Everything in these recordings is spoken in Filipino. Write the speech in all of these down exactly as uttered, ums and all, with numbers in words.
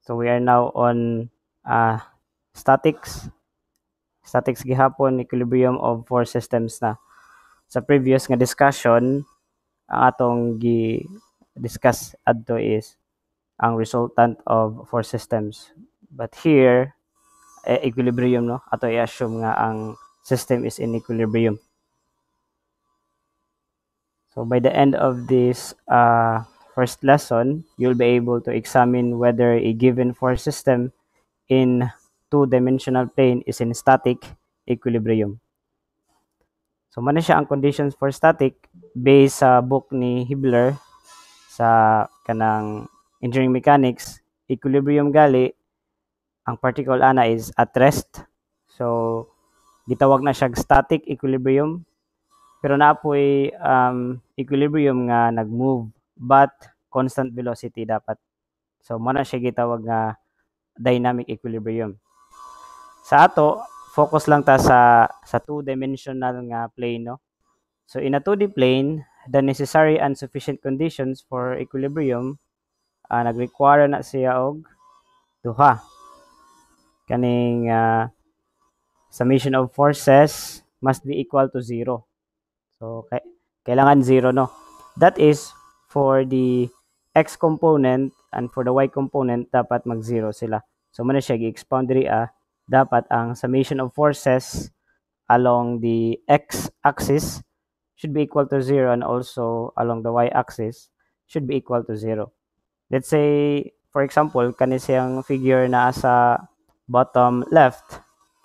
So we are now on uh, statics. Statics gihapon, equilibrium of four systems na. Sa previous nga discussion, ang atong gi-discuss adto is ang resultant of four systems. But here, eh, equilibrium, no? Ato i-assume nga ang system is in equilibrium. So by the end of this uh, first lesson, you'll be able to examine whether a given force system in two-dimensional plane is in static equilibrium. So man siya ang conditions for static based sa book ni Hibbeler sa kanang engineering mechanics. Equilibrium gali ang particle ana is at rest. So gitawag na siya static equilibrium, pero naapoy um, equilibrium nga nag-move but constant velocity dapat. So mo na siya gitawag nga dynamic equilibrium. Sa ato, focus lang ta sa sa two-dimensional nga plane, no? So in a two D plane, the necessary and sufficient conditions for equilibrium uh, nag-require na siya og duha. Kaning uh, summation of forces must be equal to zero. So kay, kailangan zero, no? That is for the x component and for the y component dapat mag-zero sila. So man siya gi-expound diri ah, dapat ang summation of forces along the x-axis should be equal to zero and also along the y-axis should be equal to zero. Let's say, for example, kani siyang figure na sa bottom left.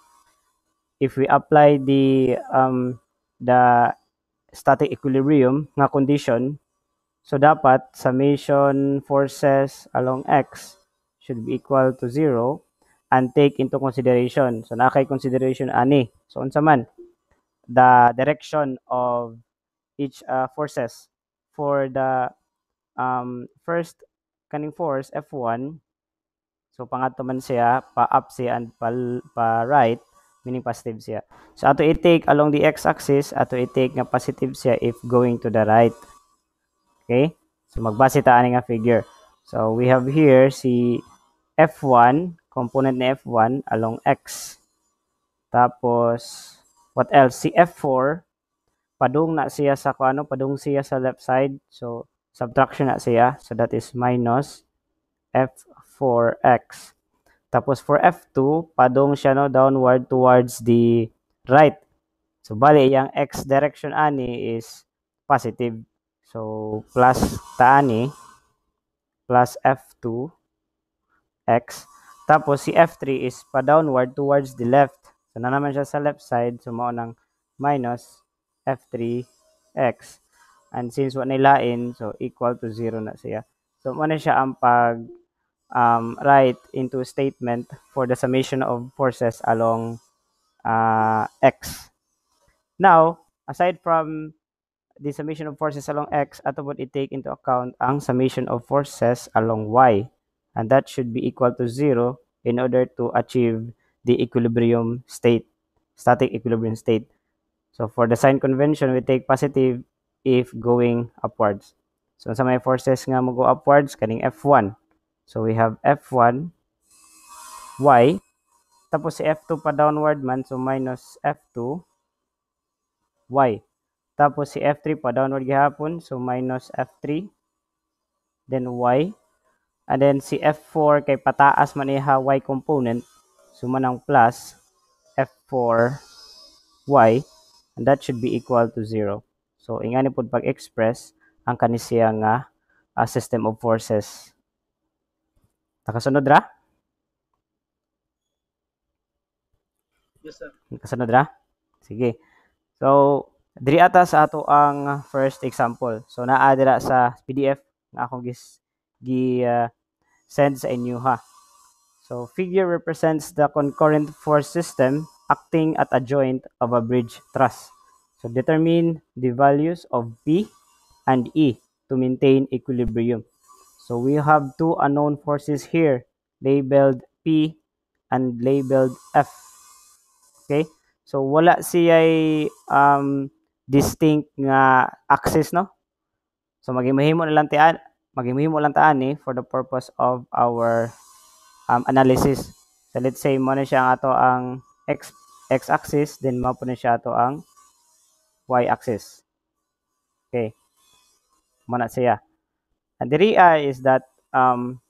If we apply the um, the static equilibrium nga condition, so dapat summation forces along x should be equal to zero and take into consideration. So na kay consideration ani. So unsa man the direction of each uh, forces for the um, first kaning force F one. So pangadto man siya pa up siya and pa, pa right, meaning positive siya. So ato i-take along the x-axis, ato i-take nga positive siya if going to the right. Okay? So magbase ta ani nga figure. So we have here si F one, component ni F one along x. Tapos what else? Si F four padung na siya sa kuano, padung siya sa left side. So subtraction na siya. So that is minus F four x. Tapos for F two, padung siya no downward towards the right. So bali yang x direction ani is positive. So plus ta ani plus F two x. Tapos si F three is pa downward towards the left. So na naman siya sa left side, so mao nang minus F three x. And since wa nilain, so equal to zero na siya. So mo na siya ang pag um, write into statement for the summation of forces along uh, x. Now, aside from the summation of forces along x, ato would i-take into account ang summation of forces along y. And that should be equal to zero in order to achieve the equilibrium state, static equilibrium state. So for the sign convention, we take positive if going upwards. So sa may forces nga mo go upwards, kaning F one. So we have F one, y. Tapos si F two pa downward man, so minus F two, y. Tapos si F three pa downward gihapon, so minus F three, then y. And then si F four kay pataas man iha y component, so manang plus F four, y. And that should be equal to zero. So ingani pud pag-express ang kanisiya nga uh, system of forces. Nakasunod ra? Yes, sir. Nakasunod ra? Sige. So, diri ata sa ato ang first example. So, naa dira sa P D F nga akong gis, gi uh, send sa inyo ha. So, figure represents the concurrent force system acting at a joint of a bridge truss. So, determine the values of P and E to maintain equilibrium. So, we have two unknown forces here, labeled P and labeled F. Okay? So, wala siya um, distinct nga axis, no? So, magimahimo na lang taan, magimahimo lang taan eh, for the purpose of our um, analysis. So let's say mo na siya ang ato ang x x-axis, then mo po na siya ato ang y-axis. Okay, mo na siya. And the rea is that um,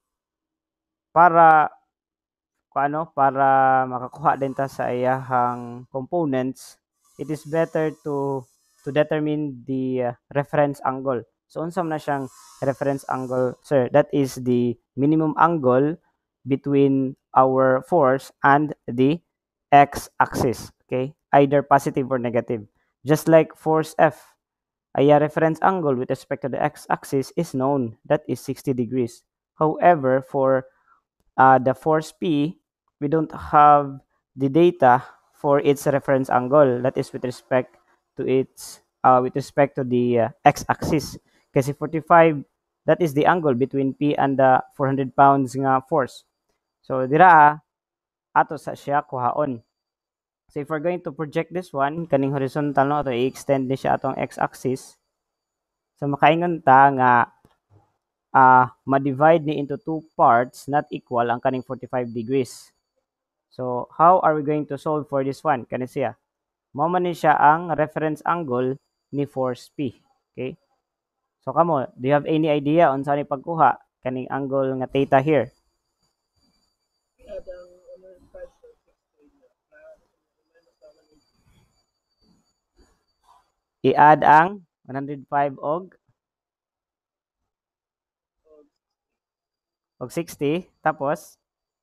para paano para makakuha din ta sa iyahang components, it is better to to determine the uh, reference angle. So unsa man na siyang reference angle, sir? That is the minimum angle between our force and the x-axis. Okay, either positive or negative. Just like force F, a reference angle with respect to the x-axis is known, that is sixty degrees. However, for uh, the force P, we don't have the data for its reference angle. That is with respect to its uh, with respect to the uh, x-axis. Kasi forty-five, that is the angle between P and the four hundred pounds nga force. So dira ato sa siya kuhaon. So if we're going to project this one, kaning horizontal no, ato i-extend ni siya atong x-axis. So makaingon ta nga uh, ma-divide ni into two parts not equal ang kaning forty-five degrees. So, how are we going to solve for this one? Kani siya. Mao man ni siya ang reference angle ni force P. Okay? So, kamo, do you have any idea on saan pagkuha kaning angle nga theta here? Add ang ano yung five so six na minus ang one eighty. I-add ang one hundred five og og sixty tapos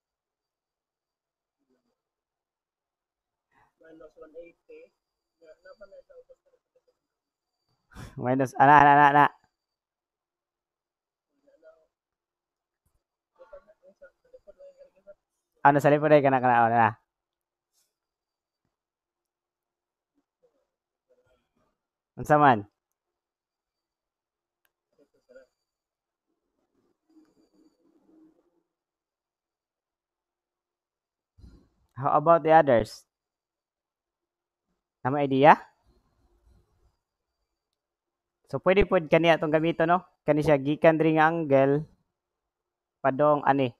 Minus one eighty. Na napa na ito ubos na minus ana ana ana, ana. Ano sa likod ay kana kana na. Unsa man? How about the others? Nama idea? So pwede pod kani atong gamito no? Kani siya gikan diri nga angle padong ani.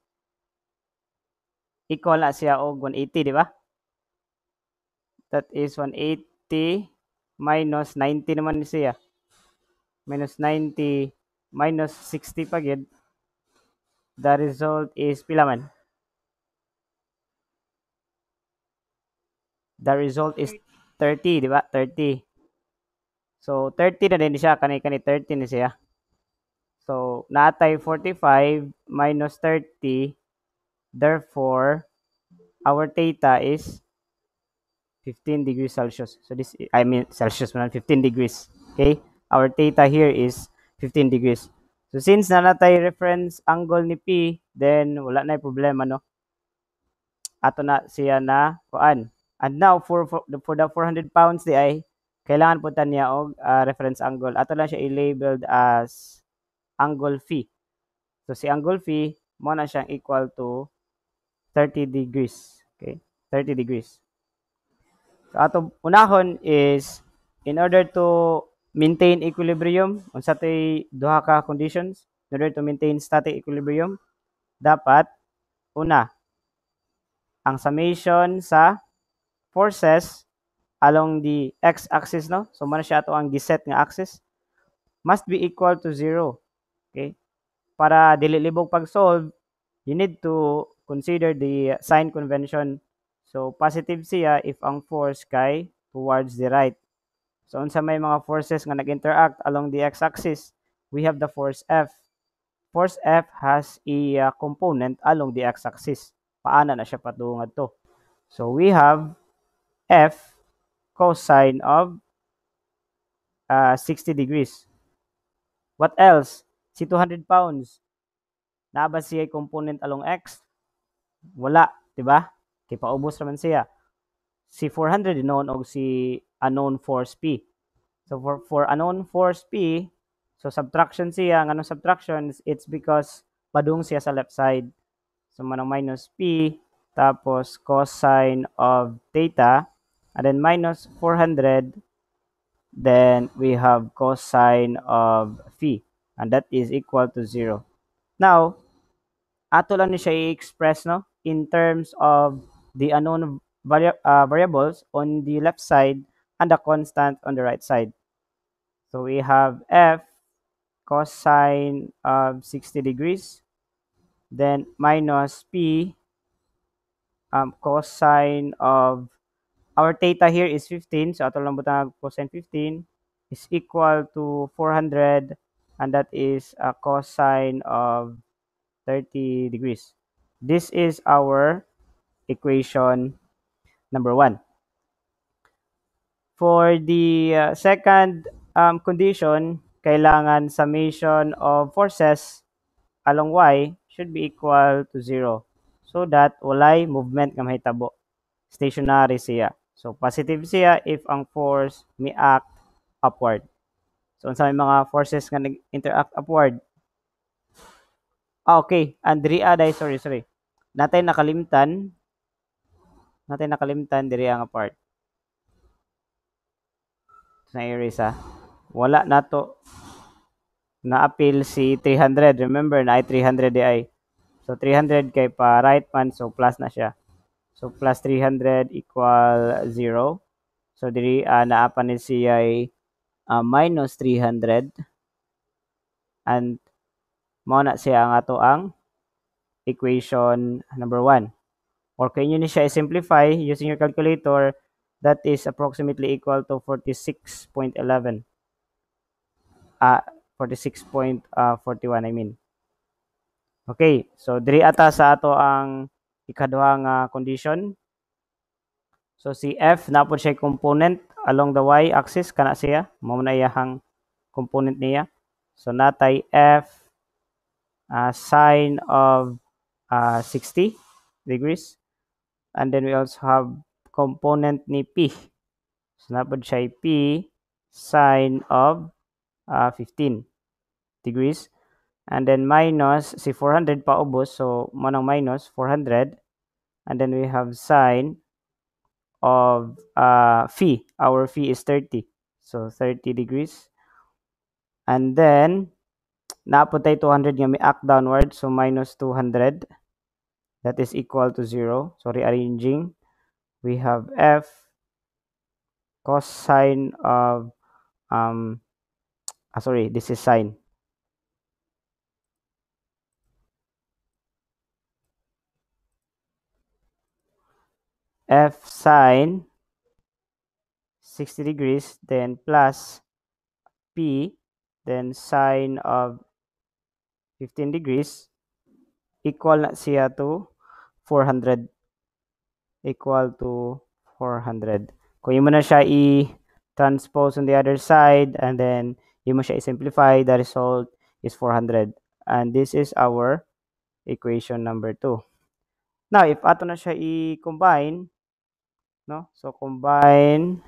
Equal na siya og one eighty, di ba? That is one eighty minus ninety naman ni siya. Minus ninety minus sixty pa gid. The result is pila man? The result is thirty, di ba? thirty. So thirty na din siya, kani kani thirty ni siya. So naatay forty-five minus thirty. Therefore, our theta is fifteen degrees Celsius. So this, I mean Celsius man, fifteen degrees. Okay? Our theta here is fifteen degrees. So since na natay reference angle ni P, then wala na problema no. Ato na siya na kuan. And now for for, for the four hundred pounds di ay kailangan punta niya og uh, reference angle. Ato lang siya i-labeled as angle phi. So si angle phi mo na siyang equal to thirty degrees. Okay? thirty degrees. So ato unahon is in order to maintain equilibrium, unsa tay duha ka conditions in order to maintain static equilibrium, dapat una ang summation sa forces along the x-axis no. So man siya ato ang giset nga axis must be equal to zero. Okay? Para dili libog pag-solve, you need to consider the sign convention. So positive siya if ang force kay towards the right. So unsa may mga forces nga nag-interact along the x-axis, we have the force F. Force F has a uh, component along the x-axis. Paana na siya patungad to. So we have F cosine of uh, sixty degrees. What else? Si two hundred pounds. Naa ba siya component along x? Wala, di ba? Kay paubos naman siya. Si four hundred known og si unknown force P. So for for unknown force P, so subtraction siya, ngano subtraction, it's because padung siya sa left side. So manang minus P tapos cosine of theta and then minus four hundred, then we have cosine of phi and that is equal to zero. Now, ato lang ni siya i-express, no, in terms of the unknown vari- uh, variables on the left side and the constant on the right side. So we have f cosine of sixty degrees, then minus p um, cosine of, our theta here is fifteen, so ato lang butang cosine fifteen is equal to four hundred, and that is a cosine of thirty degrees. This is our equation number one. For the uh, second um, condition, kailangan summation of forces along y should be equal to zero, so that walay movement nga mahitabo. Stationary siya. So positive siya if ang force may act upward. So unsa may mga forces nga nag-interact upward? Ah, okay. Andri aday, sorry, sorry. Natay nakalimtan, natay nakalimtan diri ang apart. Sa erase ha. Wala nato na-appeal si three hundred. Remember na ay three hundred di ay. So three hundred kay pa right man, so plus na siya. So plus three hundred equal zero. So diri uh, naapa ni siya ay uh, minus three hundred, and mao na siya ang ato ang equation number one. Or kung inyo ni siya i-simplify using your calculator, that is approximately equal to forty-six point one one. Ah, forty-six point four one, I mean. Okay, so diri ata sa ato ang ikaduha nga condition. So si F na po siya component along the y-axis, kana siya, mao na iyahang component niya. So natay F uh, sine of uh, sixty degrees, and then we also have component ni P. So napod siya P sine of uh, fifteen degrees, and then minus si four hundred paubos, so manang minus four hundred, and then we have sine of uh, phi. Our phi is thirty, so thirty degrees, and then naapod tayo two hundred nga may act downward, so minus two hundred, that is equal to zero. So rearranging, we have F cosine of um ah, sorry, this is sine. F sine sixty degrees, then plus P, then sine of fifteen degrees, equal na siya to four hundred. Equal to four hundred. Kung imo na siya i-transpose on the other side, and then imo siya i-simplify, the result is four hundred. And this is our equation number two. Now, if ato na siya i-combine, no? So, combine,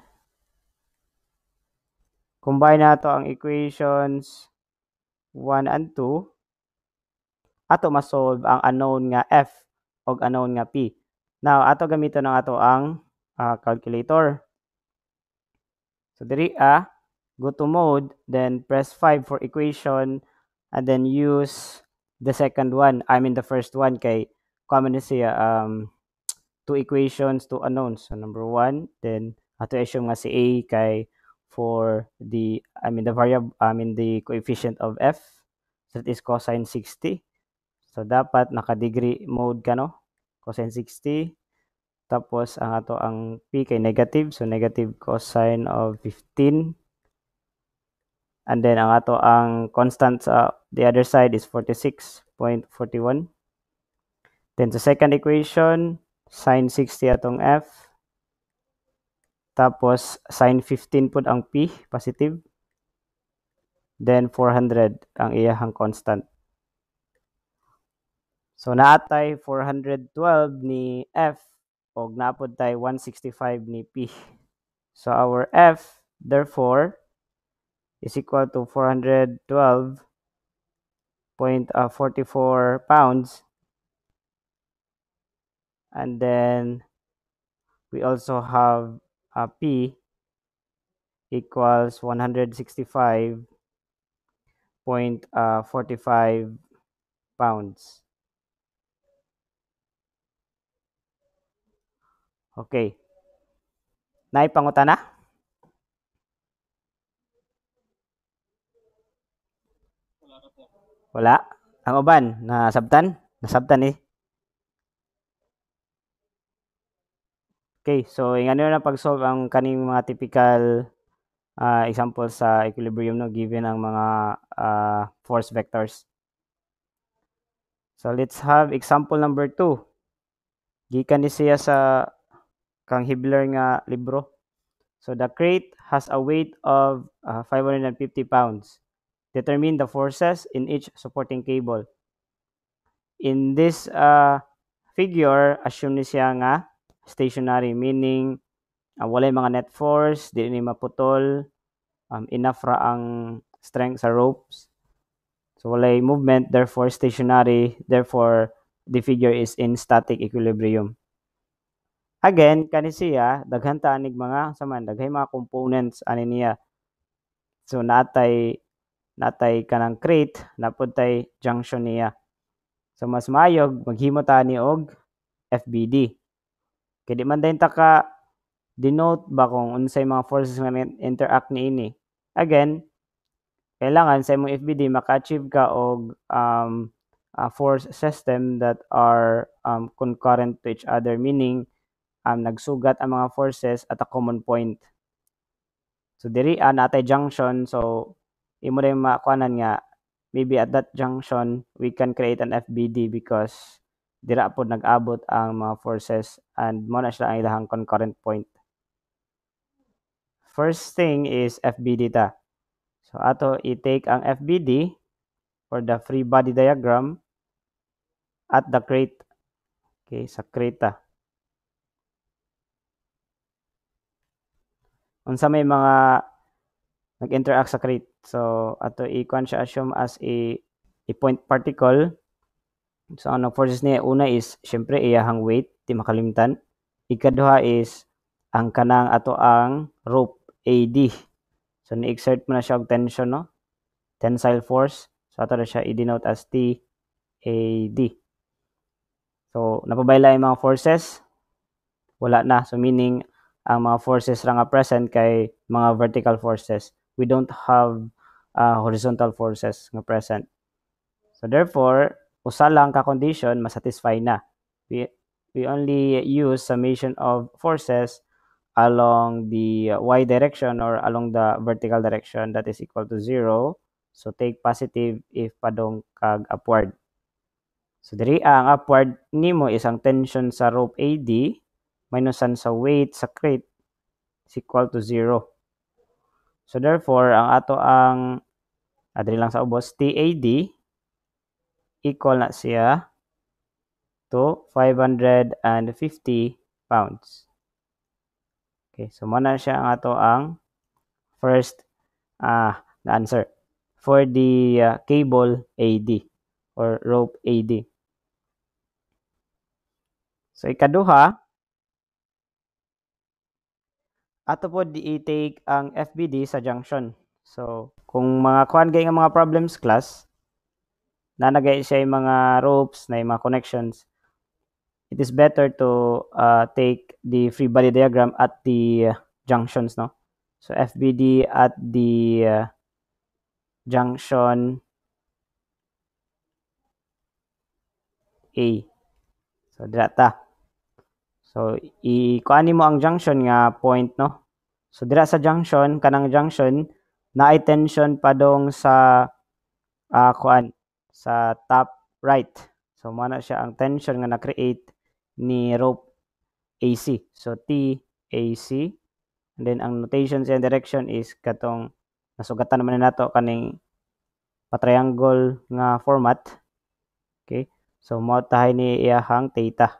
combine nato ang equations one and two, ato ma-solve ang unknown nga F o unknown nga P. Now, ato gamiton ang ato ang uh, calculator. So, diri a, go to mode, then press five for equation, and then use the second one, I mean the first one, kay common siya, um, two equations, two unknowns. So, number one, then ato assume nga si A kay for the, I mean the variable, I mean the coefficient of F, so that is cosine sixty. So, dapat naka-degree mode ka, no? Cosine sixty. Tapos, ang ato ang P kay negative. So, negative cosine of fifteen. And then, ang ato ang constant sa the other side is forty-six point four one. Then, sa second equation, sine sixty atong F. Tapos, sine fifteen pud ang P, positive. Then, four hundred ang iyahang constant. So, naatay four hundred twelve ni F, o naapod tay one sixty-five ni P. So, our F, therefore, is equal to four hundred twelve point four four pounds. And then, we also have uh, P equals one hundred sixty-five point four five pounds. Okay. Naipangutana? Wala na po. Wala. Ang uban, nasabtan? Nasabtan eh. Okay, so yung ano na pag-solve ang kaning mga typical uh, example sa equilibrium no given ang mga uh, force vectors. So let's have example number two. Gikan ni siya sa kang Hibbeler nga libro. So the crate has a weight of uh, five hundred fifty pounds. Determine the forces in each supporting cable. In this uh, figure, assume ni siya nga stationary, meaning uh, walay mga net force, di ni maputol, um, enough ra ang strength sa ropes. So walay movement, therefore stationary, therefore the figure is in static equilibrium. Again, kani siya, daghan ta anig mga saman, daghay mga components ani niya. So natay natay kanang crate, napod tay junction niya. So mas maayog maghimo ta ni og F B D. Kay di man dayon ta ka denote ba kung unsay mga forces nga interact niini. Again, kailangan sa imong F B D maka-achieve ka og um, a force system that are um, concurrent to each other, meaning um, nagsugat ang mga forces at a common point. So diri uh, natay junction, so imo rin makuanan nga maybe at that junction we can create an F B D because dira pod nag-abot ang mga forces and mo na sila ang ilahang concurrent point. First thing is F B D ta. So ato i-take ang F B D for the free body diagram at the crate. Okay, sa crate ta. Unsa may mga nag-interact sa crate. So ato i-kuan siya assume as a a point particle. So ang forces niya una is syempre iyahang weight, di makalimtan. Ikaduha is ang kanang ato ang rope A D. So ni-exert mo na siya og tension no. Tensile force. So ato na siya i-denote as T A D. So napabayla yung mga forces, wala na. So meaning ang mga forces ra nga present kay mga vertical forces. We don't have uh, horizontal forces nga present. So therefore, usa lang ka condition masatisfy na. We, we only use summation of forces along the y direction or along the vertical direction that is equal to zero. So take positive if padong kag upward. So diri ang upward nimo is ang tension sa rope A D minusan sa weight sa crate is equal to zero. So therefore, ang ato ang adri lang sa ubos T A D equal na siya to five hundred fifty pounds. Okay, so mo na siya ang ato ang first uh, na answer for the uh, cable A D or rope A D. So ikaduha, ato po di i-take ang F B D sa junction. So kung mga kuan gay nga mga problems class, nanagay siya yung mga ropes na yung mga connections, it is better to uh, take the free body diagram at the uh, junctions, no? So F B D at the uh, junction A. So data. So i-kuani mo ang junction nga point, no? So dira sa junction, kanang junction na tension padong sa uh, kuan sa top right. So mo na siya ang tension nga na-create ni rope A C. So T A C. And then ang notation sa direction is katong nasugatan naman na nato kaning pa-triangle nga format. Okay? So mo tahay ni iyahang theta.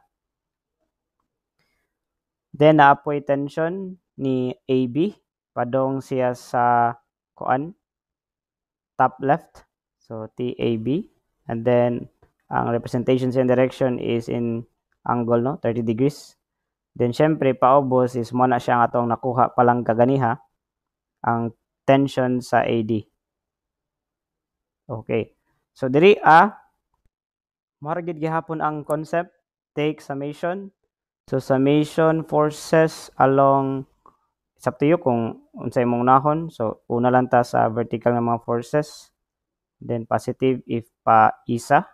Then naapoy tension ni A B padong siya sa kuan top left. So T A B, and then ang representation sa direction is in angle, no, thirty degrees. Then syempre paubos is mo na siya nga atong nakuha palang kaganiha ang tension sa A D. Okay. So diri a ah, mahara gid gihapon ang concept, take summation, So summation forces along, it's up to you kung unsay mong nahon. So una lang ta sa vertical nga mga forces, then positive if pa isa.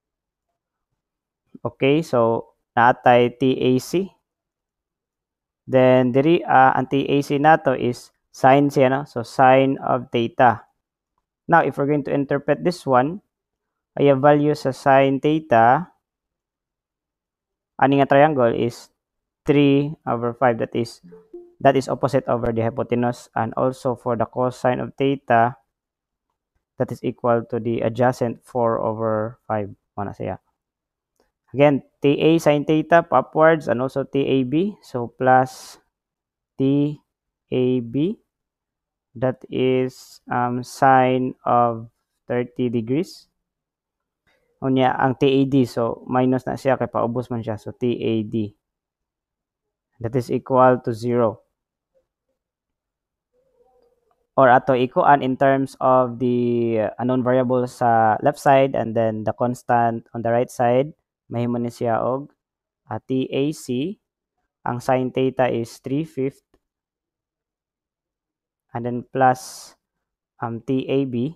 Okay, so naatay T A C. Then diri uh, ang T A C nato is sine siya, no? So sine of theta. Now if we're going to interpret this one, ay value sa sine theta ani nga triangle is three over five, that is that is opposite over the hypotenuse, and also for the cosine of theta, that is equal to the adjacent four over five. Mana siya. Again, T A sine theta upwards and also T A B. So plus T A B, that is um, sine of thirty degrees. Unya ang T A D, so minus na siya kay paubos man siya. So T A D, that is equal to zero. Or ato ikuan in terms of the unknown variable sa left side and then the constant on the right side, mahimo ni siya og uh, T A C, ang sine theta is three fifths, and then plus um, T A B,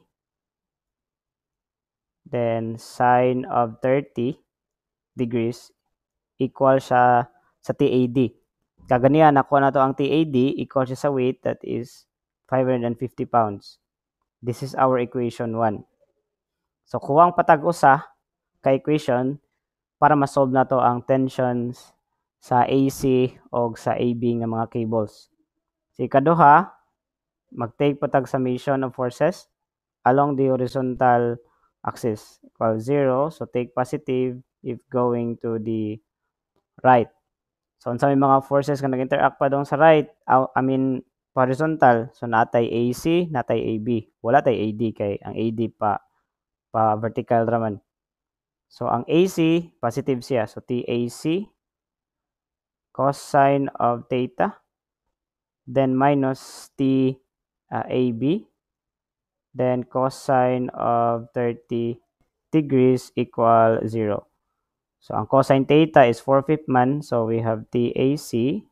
then sine of thirty degrees equal siya sa T A D. Kaganiya, nakuha na to ang T A D, equal siya sa weight, that is five hundred fifty pounds. This is our equation one. So, kuwang patag usa ka equation para ma-solve na to ang tensions sa A C o sa A B nga mga cables. Si ikaduha, mag-take patag summation of forces along the horizontal axis equal zero. So, take positive if going to the right. So, unsa may mga forces nga nag-interact pa dong sa right, I mean, horizontal. So, natay A C, natay A B. Wala tay A D kay ang A D pa pa vertical raman. So, ang A C, positive siya. So, T A C, cosine of theta, then minus T uh, A B, then cosine of thirty degrees equal zero. So, ang cosine theta is four fifths man. So, we have T A C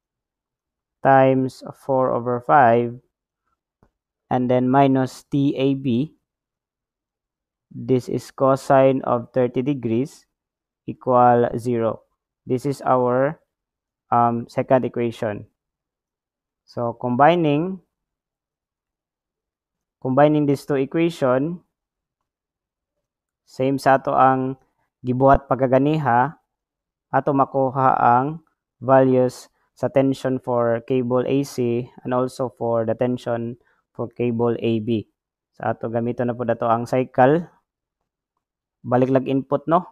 times four over five, and then minus T A B. This is cosine of thirty degrees equal zero. This is our um, second equation. So, combining combining these two equation, same sa ato ang gibuhat pagaganiha, ato makuha ang values sa tension for cable A C and also for the tension for cable A B. Sa ato gamito na po dato ang cycle. Balik lag input, no?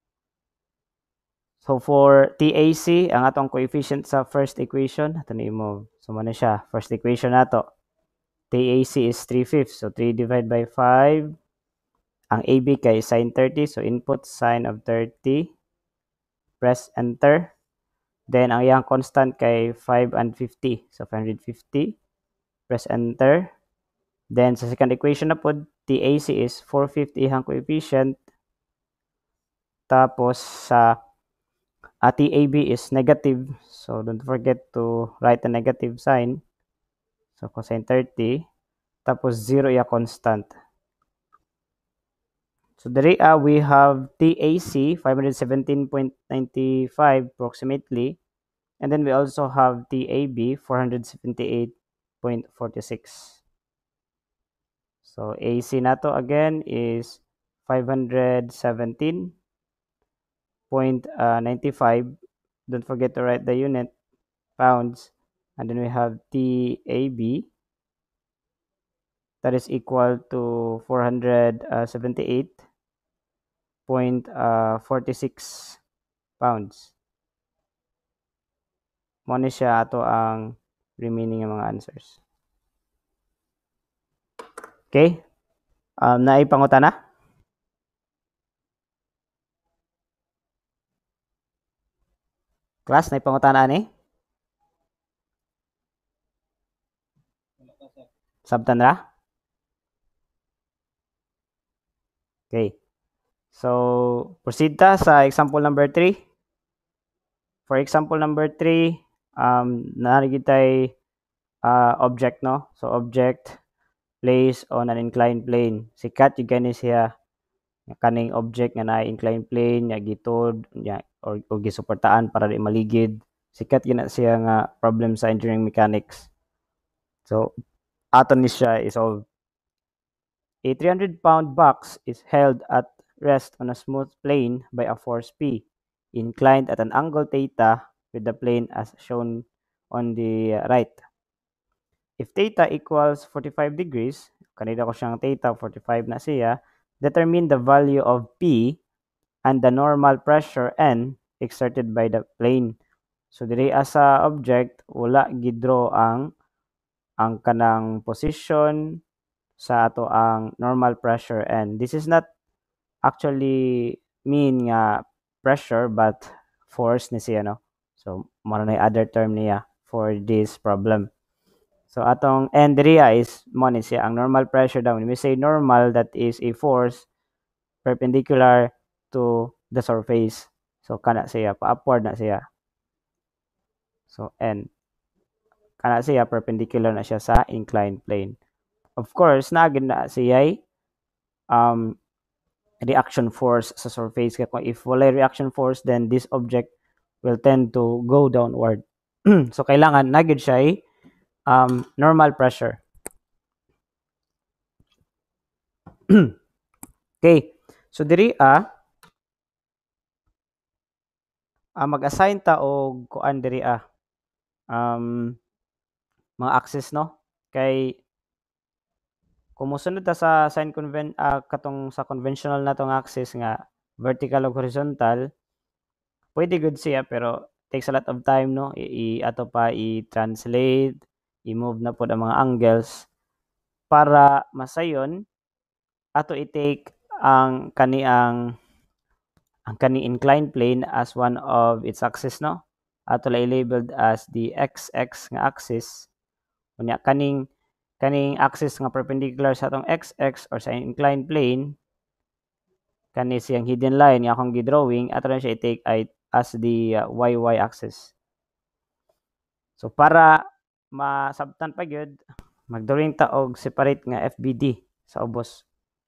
So for T A C, ang atong coefficient sa first equation, ato ni mo. So mo na siya, first equation nato. T A C is three fifths, so three divided by five. Ang A B kay sine thirty, so input sine of thirty. Press enter. Then ang iyang constant kay five and fifty, so five hundred fifty. Press enter. Then sa second equation na po, T A C is four fifty ang coefficient. Tapos sa uh, T A B is negative, so don't forget to write the negative sign. So cosine thirty, tapos zero ya constant. So there uh, we have T A C five hundred seventeen point nine five approximately, and then we also have T A B four hundred seventy-eight point four six. So A C nato again is five hundred seventeen point nine five. Don't forget to write the unit, pounds. And then we have T A B, that is equal to four hundred seventy-eight point four six pounds. Mo ni siya ato ang remaining ng mga answers. Okay? Um, naipangutana? Class, naipangutana ni? Sabtan ra? Okay. So, proceed ta sa example number three. For example number three, um, narigitay uh, object, no? So object placed on an inclined plane. Sikat yung gani siya kaning object nga na inclined plane nya gitod nya or, o gisuportaan para di maligid. Sikat gina siya nga problem sa engineering mechanics. So aton ni siya isolve. A three hundred pound box is held at rest on a smooth plane by a force P, inclined at an angle theta with the plane as shown on the uh, right. If theta equals forty-five degrees, kanina ko siyang theta, forty-five na siya, determine the value of P and the normal pressure N exerted by the plane. So diri sa object wala gidraw ang ang kanang position sa ato ang normal pressure N. This is not actually mean nga pressure but force ni siya, no? So mao na other term niya for this problem. So atong N diri is mo ni siya ang normal pressure daw. When we say normal, that is a force perpendicular to the surface. So kana siya pa upward na siya. So N kana siya perpendicular na siya sa inclined plane. Of course, naagid na siya um reaction force sa surface. Kaya kung if wala reaction force, then this object will tend to go downward. So kailangan nagid siya um normal pressure. Okay. So diri ah uh, mag-assign ta og kuan diri ah um mga axis, no? Kay kung mosunod ta sa sign conven uh, katong sa conventional natong axis nga vertical ug horizontal, pwede good siya pero takes a lot of time, no? I, i ato pa i-translate, i-move na pod ang mga angles para masayon ato i-take ang kaniang ang kani inclined plane as one of its axis, no? Ato la labeled as the x-x nga axis. Unya kaning kaning axis nga perpendicular sa atong x-x or sa inclined plane, kani siyang hidden line nga akong gidrawing, ato na siya i-take as the uh, y-y axis. So para masabtan pa gyud, magdrawing ta og separate nga F B D sa ubos.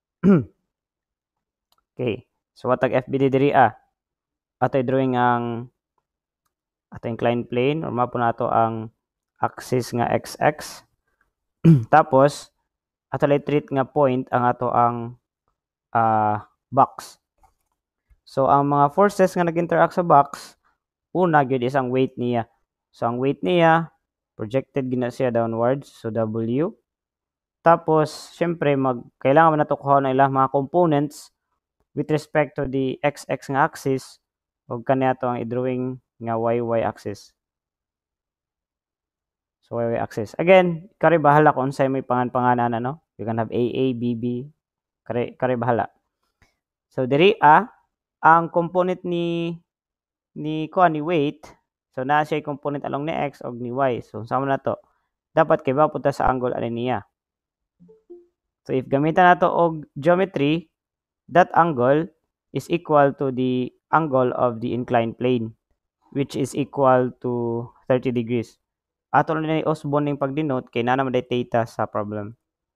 Okay. So watag F B D diri ah. Ato i-drawing ang ato inclined plane or mapo nato ang axis nga x-x. Tapos ato lay treat nga point ang ato ang uh, box. So ang mga forces nga nag-interact sa box, una gyud is ang weight niya. So ang weight niya projected gina siya downwards, so W. Tapos syempre mag kailangan man nato kuha na ilang mga components with respect to the x-x nga axis ug kaniya to ang i-drawing nga y-y axis. So y-y axis. Again, kare bahala kung unsay may pangan-panganan, ano? You can have A A, B B. Kare kare bahala. So diri a ang component ni ni ko ni weight. So naa siya component along ni x og ni y. So sama na to. Dapat kay ba punta sa angle ani niya. So if gamitan nato og geometry, that angle is equal to the angle of the inclined plane, which is equal to thirty degrees. Ato na ni Osborne ning pag-denote kay naa naman day theta sa problem.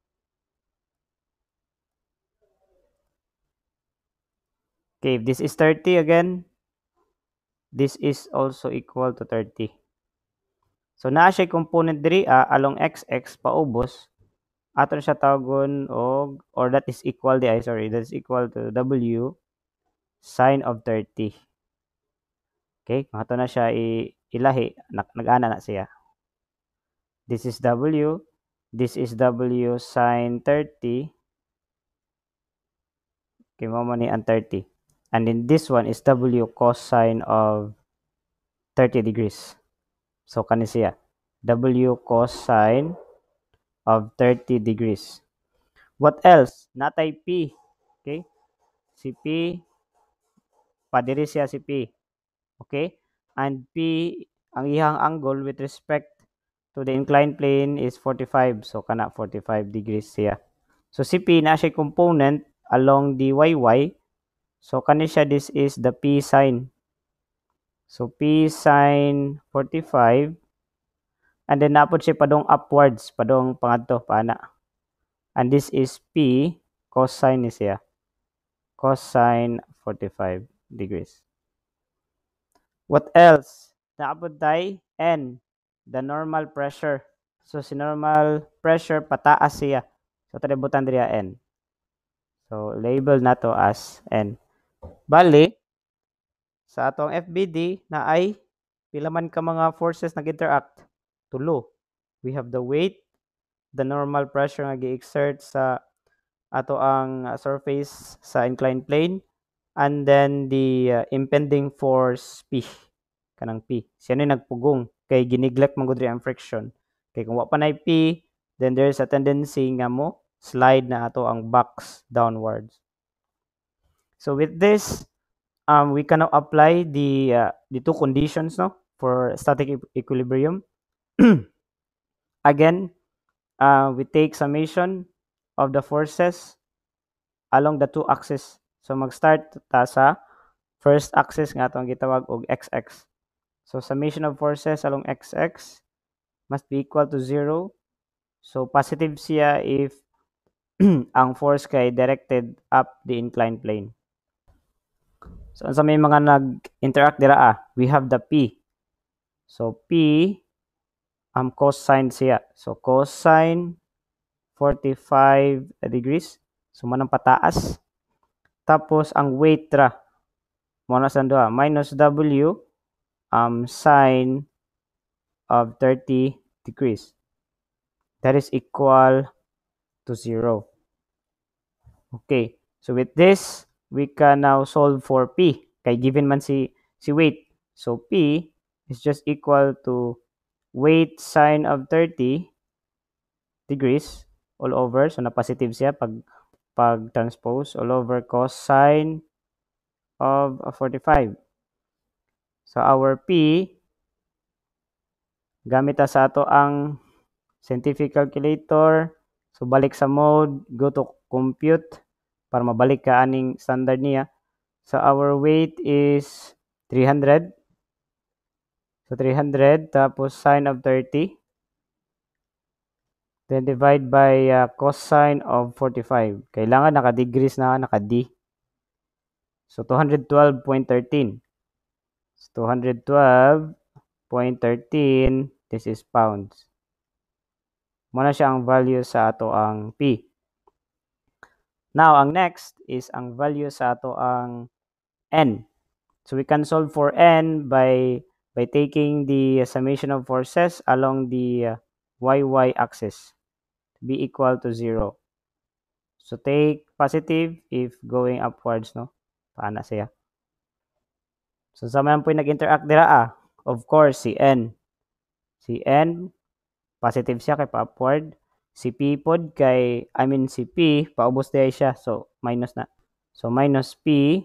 Okay, if this is thirty again, this is also equal to thirty. So naa siya component diri ah, along x-x paubos. Ato na siya tawagon og or that is equal di ay sorry, that is equal to W sine of thirty. Okay, kung ato na siya i ilahi, nag-ana na siya. This is W, this is W sine thirty. Okay, mo ni ang thirty. And then this one is W cosine of thirty degrees. So kani siya W cosine of thirty degrees. What else? Natay P. Okay? Si P, padiri siya si P. Okay? And P, ang iyang angle with respect to the inclined plane is forty-five. So kana forty-five degrees siya. So si P na siya component along the y y. So kani siya, this is the P sine. So P sine forty-five, and then napod siya padong upwards, padong pangadto paana. And this is P cosine ni siya. Cosine forty-five degrees. What else? Naapod tay N, the normal pressure. So si normal pressure pataas siya. So talibutan diri N. So label nato as N. Bali sa atong F B D na ay pila man ka mga forces nag-interact? Tulo. We have the weight, the normal pressure nga gi-exert sa ato ang uh, surface sa inclined plane, and then the uh, impending force P, kanang P. Siya ni nagpugong kay gineglect man gud ang friction. Kay kung wa pa nay P, then there's a tendency nga mo slide na ato ang box downwards. So with this, um, we can now apply the uh, the two conditions, no, for static e- equilibrium. Again, uh, we take summation of the forces along the two axes. So mag-start ta sa first axis nga atong gitawag og x-x. So summation of forces along x-x must be equal to zero. So positive siya if ang force kay directed up the inclined plane. So sa may mga nag-interact dira ah, we have the P. So P um cosine siya. So cosine forty-five degrees. So manang pataas. Tapos ang weight ra mo na sa duha minus W um sine of thirty degrees. That is equal to zero. Okay. So with this, we can now solve for P. Kay given man si si weight. So P is just equal to weight sine of thirty degrees all over. So na positive siya pag pag transpose all over cosine of forty-five. So our P gamit ta sa ato ang scientific calculator. So balik sa mode, go to compute para mabalik ka aning standard niya. So our weight is three hundred. So three hundred tapos sine of thirty. Then divide by uh, cosine of forty-five. Kailangan naka-degrees na, naka-D. So two hundred twelve point one three. So two hundred twelve point one three, this is pounds. Muna siya ang value sa ato ang P. Now, ang next is ang value sa ato ang N. So we can solve for N by by taking the summation of forces along the uh, Y Y axis to be equal to zero. So take positive if going upwards, no? Paana siya. So sa man po nag-interact dira ah. Of course, si N. Si N, positive siya kay pa-upward. Si P pod kay, I mean si P, paubos diya siya. So minus na. So minus P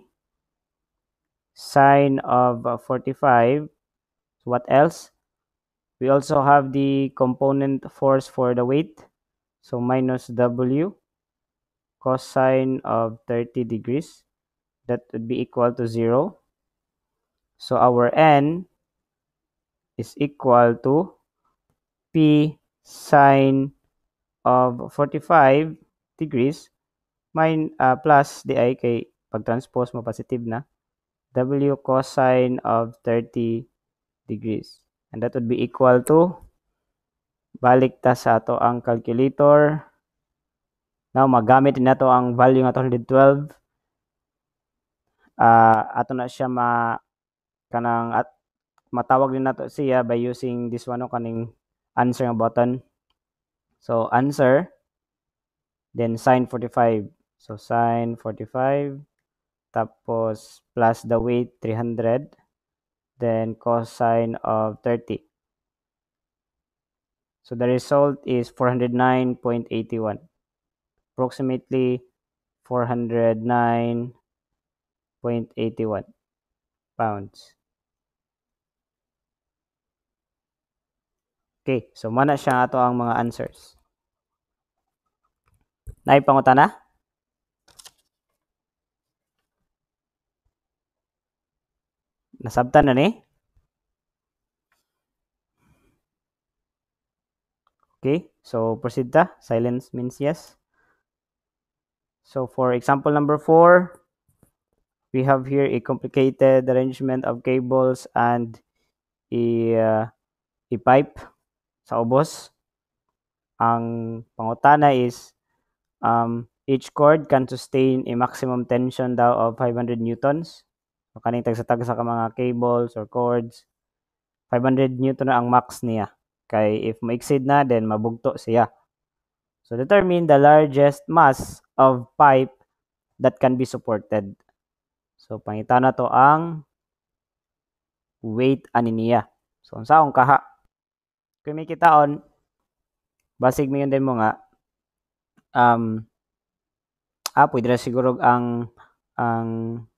sine of uh, forty-five. So what else? We also have the component force for the weight. So minus W cosine of thirty degrees. That would be equal to zero. So our N is equal to P sine of forty-five degrees min, uh, plus di ay kay pag-transpose mo positive na W cosine of thirty degrees. And that would be equal to, balik ta sa ato ang calculator. Now, magamit din nato ang value nga two hundred twelve. Uh, ato na siya ma kanang at matawag din nato siya by using this one o kaning answer nga button. So answer, then sine forty-five. So sine forty-five tapos plus the weight three hundred, then cosine of thirty. So the result is four hundred nine point eight one. Approximately four hundred nine point eight one pounds. Okay, so mana siya ato ang mga answers. Naipangutana? Nasabtan na ni? Okay, so proceed ta. Silence means yes. So for example number four, we have here a complicated arrangement of cables and a, uh, a pipe sa ubos. Ang pangutana is um, each cord can sustain a maximum tension daw of five hundred newtons. So kaning tagsa-tagsa ka mga cables or cords, five hundred newton na ang max niya. Kay if ma-exceed na, then mabugto siya. So determine the largest mass of pipe that can be supported. So pangita na to ang weight ani niya. So unsaon kaha? Kung may kitaon, basig mi din mo nga um ah pwede ra siguro ang ang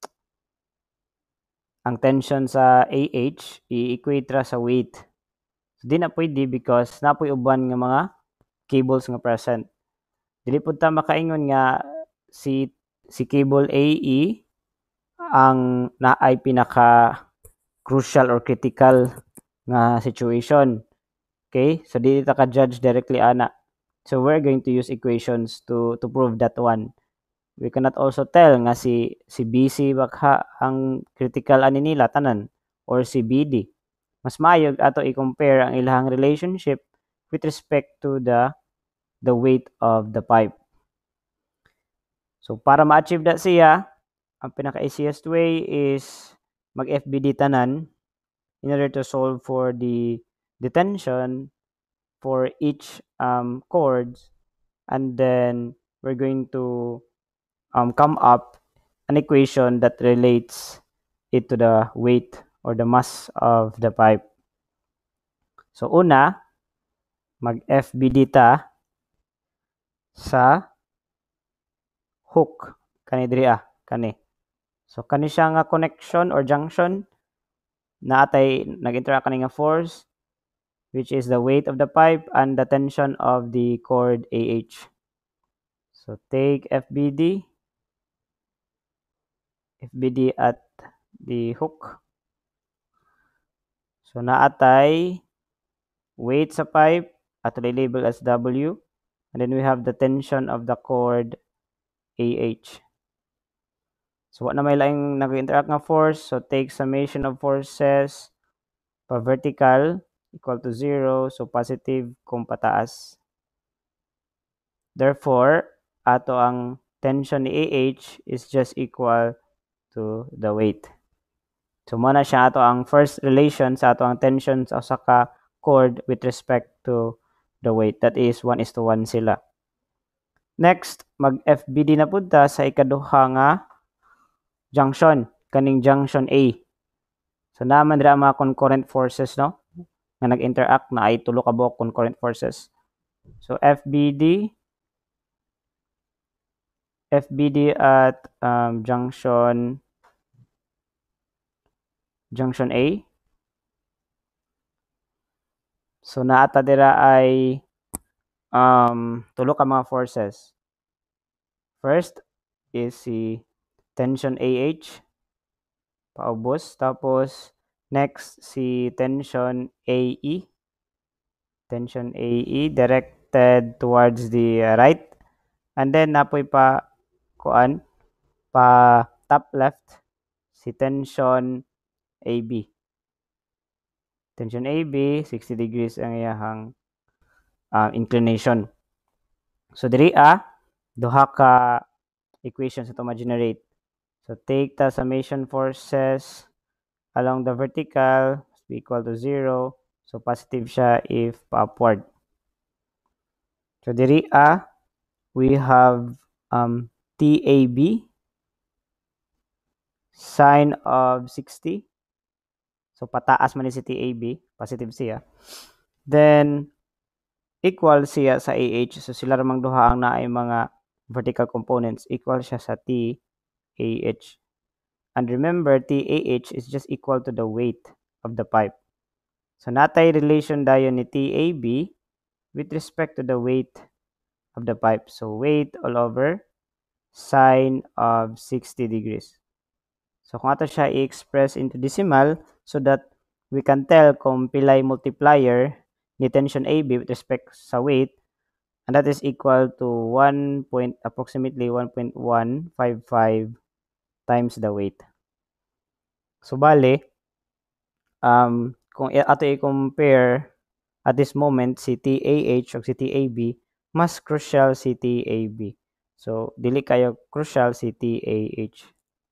ang tension sa A H i-equate ra sa weight. So, di na pwede because napoy uban nga mga cables nga present. Dili pud ta makaingon nga si si cable A E ang naay pinaka crucial or critical nga situation. Okay? So dili ta ka-judge directly ana. So we're going to use equations to to prove that one. We cannot also tell nga si si B C bakha ang critical ani nila tanan or si B D. Mas maayog ato i-compare ang ilahang relationship with respect to the the weight of the pipe. So para ma-achieve that siya, ang pinaka-easiest way is mag-F B D tanan in order to solve for the the tension for each um, chords, and then we're going to um, come up an equation that relates it to the weight or the mass of the pipe. So una, mag-F B D ta sa hook kani diri ah, kani. So kani siya nga connection or junction na atay nag-interact kani nga force which is the weight of the pipe and the tension of the cord A H. So take F B D, F B D at the hook. So naatay weight sa pipe at label as W, and then we have the tension of the cord A H. So what na may laing nag-interact nga force, so take summation of forces pa vertical equal to zero, so positive kung pataas. Therefore, ato ang tension ni A H is just equal to the weight. So muna siya ato ang first relation sa ato ang tension sa usa ka cord with respect to the weight. That is one is to one sila. Next, mag-F B D na pud ta sa ikaduha nga junction, kaning junction A. So naman dira mga concurrent forces no nga nag-interact na ay tulo ka buok concurrent forces. So F B D F B D at um, junction junction A. So naata dira ay um, tulo ka mga forces. First is si tension A H paubos, tapos next si tension A E, tension A E directed towards the right, and then napoy pa kuan pa top left si tension A B. Tension A B, sixty degrees ang iyahang uh, inclination. So diri a duha ka equations ito ma-generate. So take the summation forces along the vertical is equal to zero. So positive siya if upward. So diri a we have um, T A B sine of sixty. So pataas man ni si T A B, positive siya. Then equal siya sa A H. So sila ramang duha ang naay mga vertical components. Equal siya sa T A H. And remember, T A H is just equal to the weight of the pipe. So natay relation dayon ni T A B with respect to the weight of the pipe. So weight all over sine of sixty degrees. So kung ato siya i-express into decimal so that we can tell kung pilay multiplier ni tension A B with respect sa weight, and that is equal to one point approximately one point one five five times the weight. So bale, um, kung i- ato i-compare at this moment si T A H o si T A B, mas crucial si T A B. So dili kayo crucial si T A H.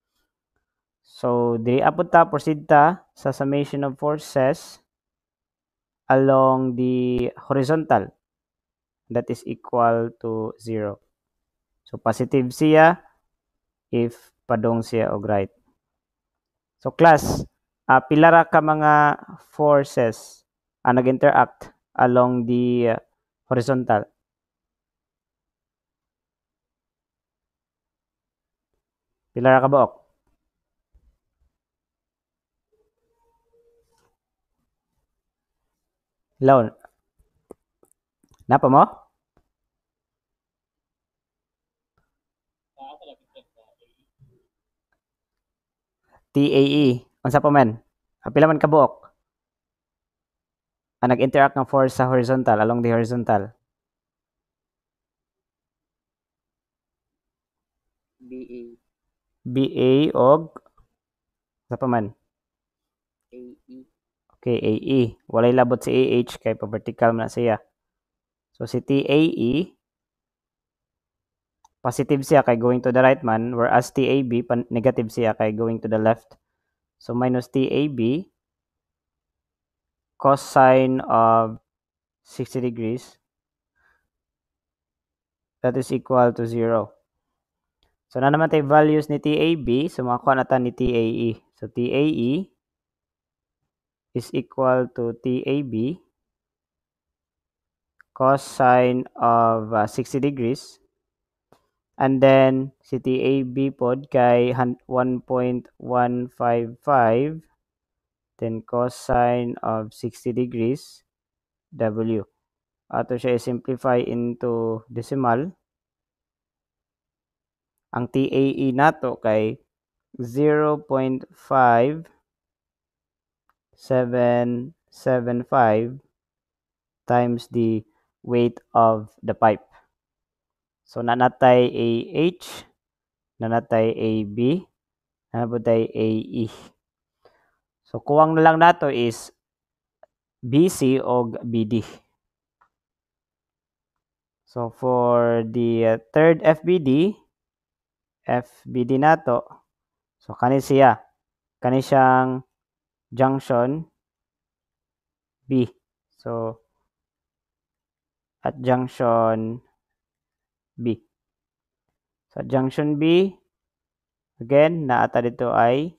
So diri apod ta proceed ta sa summation of forces along the horizontal, that is equal to zero. So positive siya if padong siya og right. So class, ah, pila ra ka mga forces ang nag-interact along the uh, horizontal? Pila ra ka buok? Hello, napa mo? Ah, ako lang check na. T A E. Unsa pa man? Ah, pila man ka buok ang nag-interact ng force sa horizontal, along the horizontal? B A B A og unsa pa man? A E Okay, A E. Walay labot si A H kay pa-vertical man na siya. So si T A E, positive siya kay going to the right man, whereas T A B pan- negative siya kay going to the left. So minus T A B cosine of sixty degrees, that is equal to zero. So na naman tayo values ni T A B, so makakuha na ta ni T A E. So T A E is equal to T A B cosine of uh, sixty degrees, and then si T A B pod kay one point one five five, then cosine of sixty degrees W. Ato siya i-simplify into decimal. Ang T A E nato kay zero point five seven seven five times the weight of the pipe. So nanatay A H, nanatay A B, nanatay A E. So kuwang na lang nato is B C o B D. So for the uh, third F B D, F B D nato, so kani siya, kani siyang junction B. So at junction B. Sa junction B, again, naata dito ay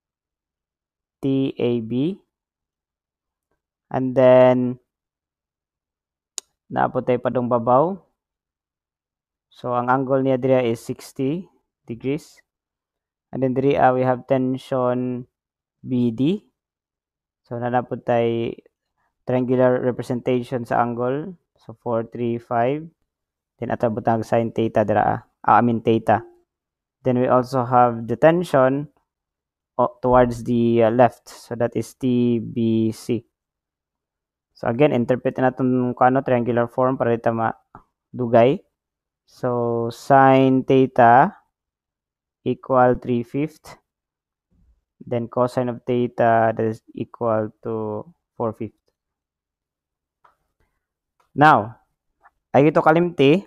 T A B. And then, naapotay pa dong babaw. So, ang angle niya dira is sixty degrees. And then, diri uh, we have tension B D. So, nanapod tay triangular representation sa angle. So, four three five. Then, atabutang sine theta dira. Ah, I mean theta. Then, we also have the tension towards the uh, left. So, that is T B C. So, again, interpret na itong kano, triangular form para dito ma-dugay. So, sine theta equal three fifths. Then, cosine of theta that is equal to four fifths. Now, ay ito kalimti,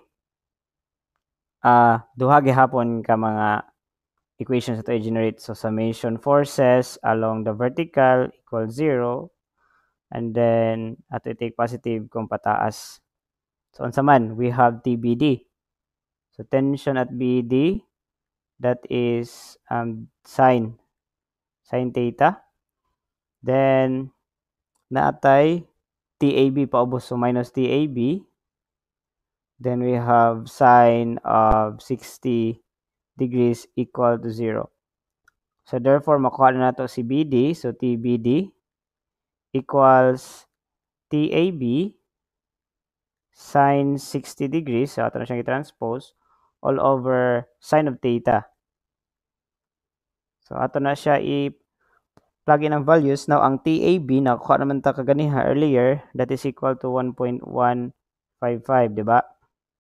uh, duha gihapon ka mga equations ito i-generate. So, summation forces along the vertical equals zero. And then, ato i-take positive kung pataas. So, unsa man, we have T B D. So, tension at B D, that is um, sine, sine theta. Then, naatay T A B paubos, so minus T A B. Then we have sine of sixty degrees equal to zero. So therefore, makuha na nato si B D. So T B D equals T A B sine sixty degrees. So ato na siyang i-transpose all over sine of theta. So ato na siya i-plot plug in ang values. Now, ang T A B, nakuha naman ta kaganiha earlier, that is equal to one point one five five, di ba?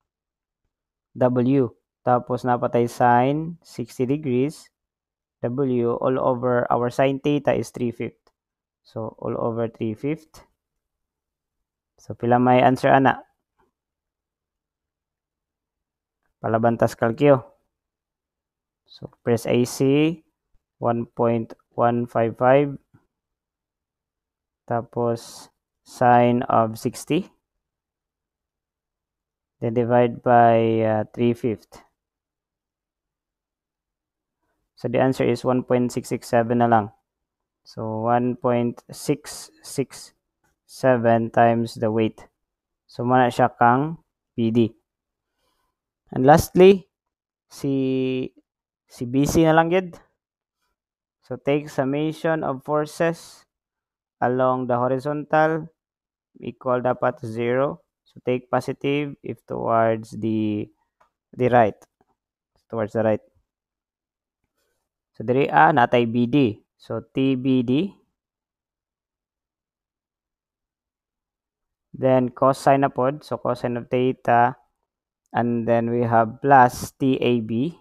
W. Tapos, napatay sine, sixty degrees. W, all over our sine theta is three fifths. So, all over three fifths. So, pila may answer, ana? Palabantas kalkyo. So, press A C, one point one five five. Tapos, sine of sixty. Then, divide by uh, three fifths. So, the answer is one point six six seven na lang. So, one point six six seven times the weight. So, muna siya kang P D. And lastly, si si B C na lang yun. So, take summation of forces along the horizontal equal dapat zero. So, take positive if towards the the right. Towards the right. So, diri A, natay B D. So, T B D. Then, cosine na pod. So, cosine of theta. And then, we have plus T A B.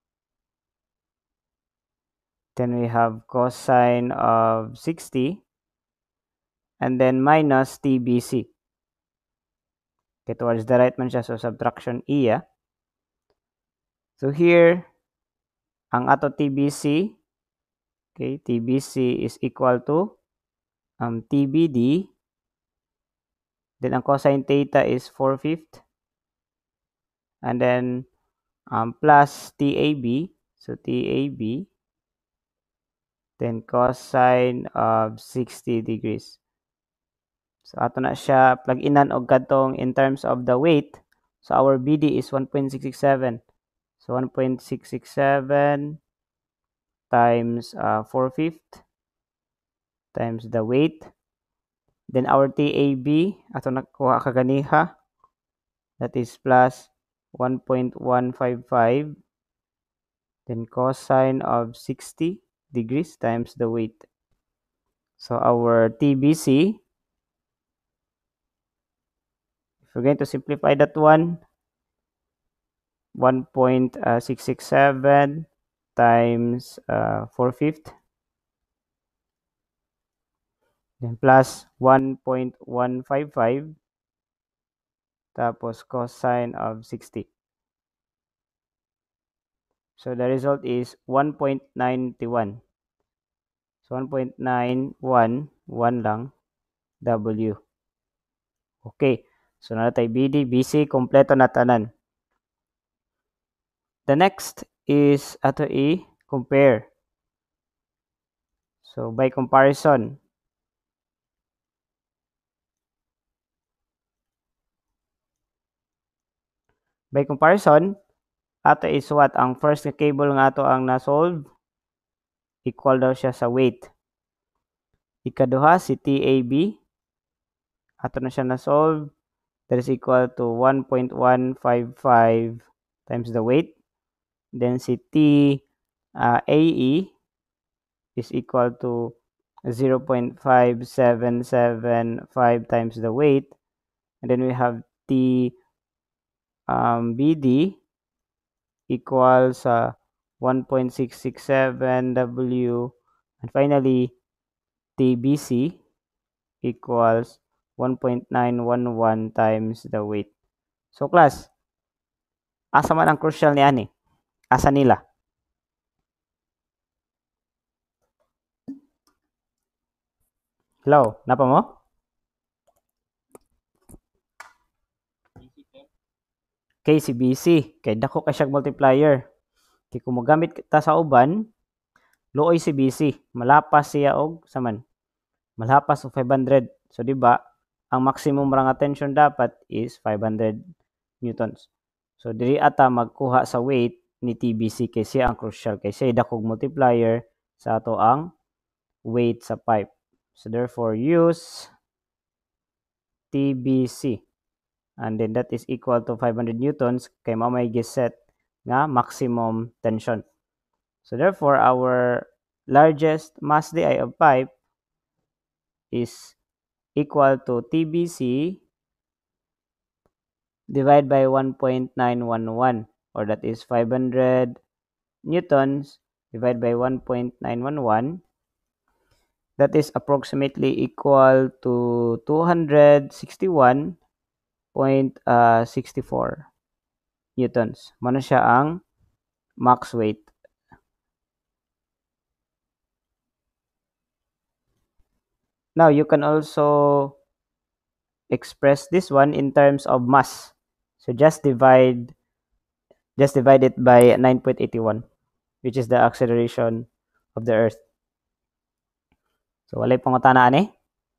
Then, we have cosine of sixty. And then, minus T B C. Okay, towards the right man siya. So, subtraction E, ah. So, here, ang ato T B C, okay, T B C is equal to um, T B D. Then, ang cosine theta is four fifths. And then, um, plus T A B. So, T A B. Then, cosine of sixty degrees. So, ato na siya plug-inan og katong in terms of the weight. So, our B D is one point six six seven. So, one point six six seven times uh, four fifths times the weight. Then, our T A B, ato nakuha kaganiha. That is plus one point one five five. Then, cosine of sixty degrees times the weight. So, our T B C, if we're going to simplify that one, one point six six seven times uh, four fifths. Then, plus one point one five five. Tapos, cosine of sixty. So, the result is one point nine one. So, one point nine one, one lang, W. Okay. So, natay B D, B C, kompleto na tanan. The next is ato i-compare. So, by comparison. By comparison, ato isuwat ang first na cable nga ato ang na-solve. Equal daw siya sa weight. Ikaduha, si T A B. Ato na siya na-solve. That is equal to one point one five five times the weight. Then si T uh, A E is equal to zero point five seven seven five times the weight. And then we have T um, B D equals uh, one point six six seven W. And finally, T B C equals one point nine one one times the weight. So, class, asa man ang crucial ni ani? Asa nila? Hello, napa mo? Okay, si B C. Kay dako ka siyang multiplier. Kay kung magamit ta sa uban, luoy si B C. Malapas siya og saman. Malapas og five hundred. So, di ba, ang maximum rang tension dapat is five hundred newtons. So, diri ata magkuha sa weight ni T B C kay siya ang crucial. Kay siya dakog multiplier sa ato ang weight sa pipe. So, therefore, use T B C. And then that is equal to five hundred newtons kay mao may giset nga maximum tension. So, therefore, our largest mass di of pipe is equal to T B C divided by one point nine one one, or that is five hundred newtons divided by one point nine one one. That is approximately equal to two hundred sixty-one point six four newtons. Mano siya ang max weight. Now, you can also express this one in terms of mass. So just divide just divide it by nine point eight one, which is the acceleration of the Earth. So walay pangutana ani.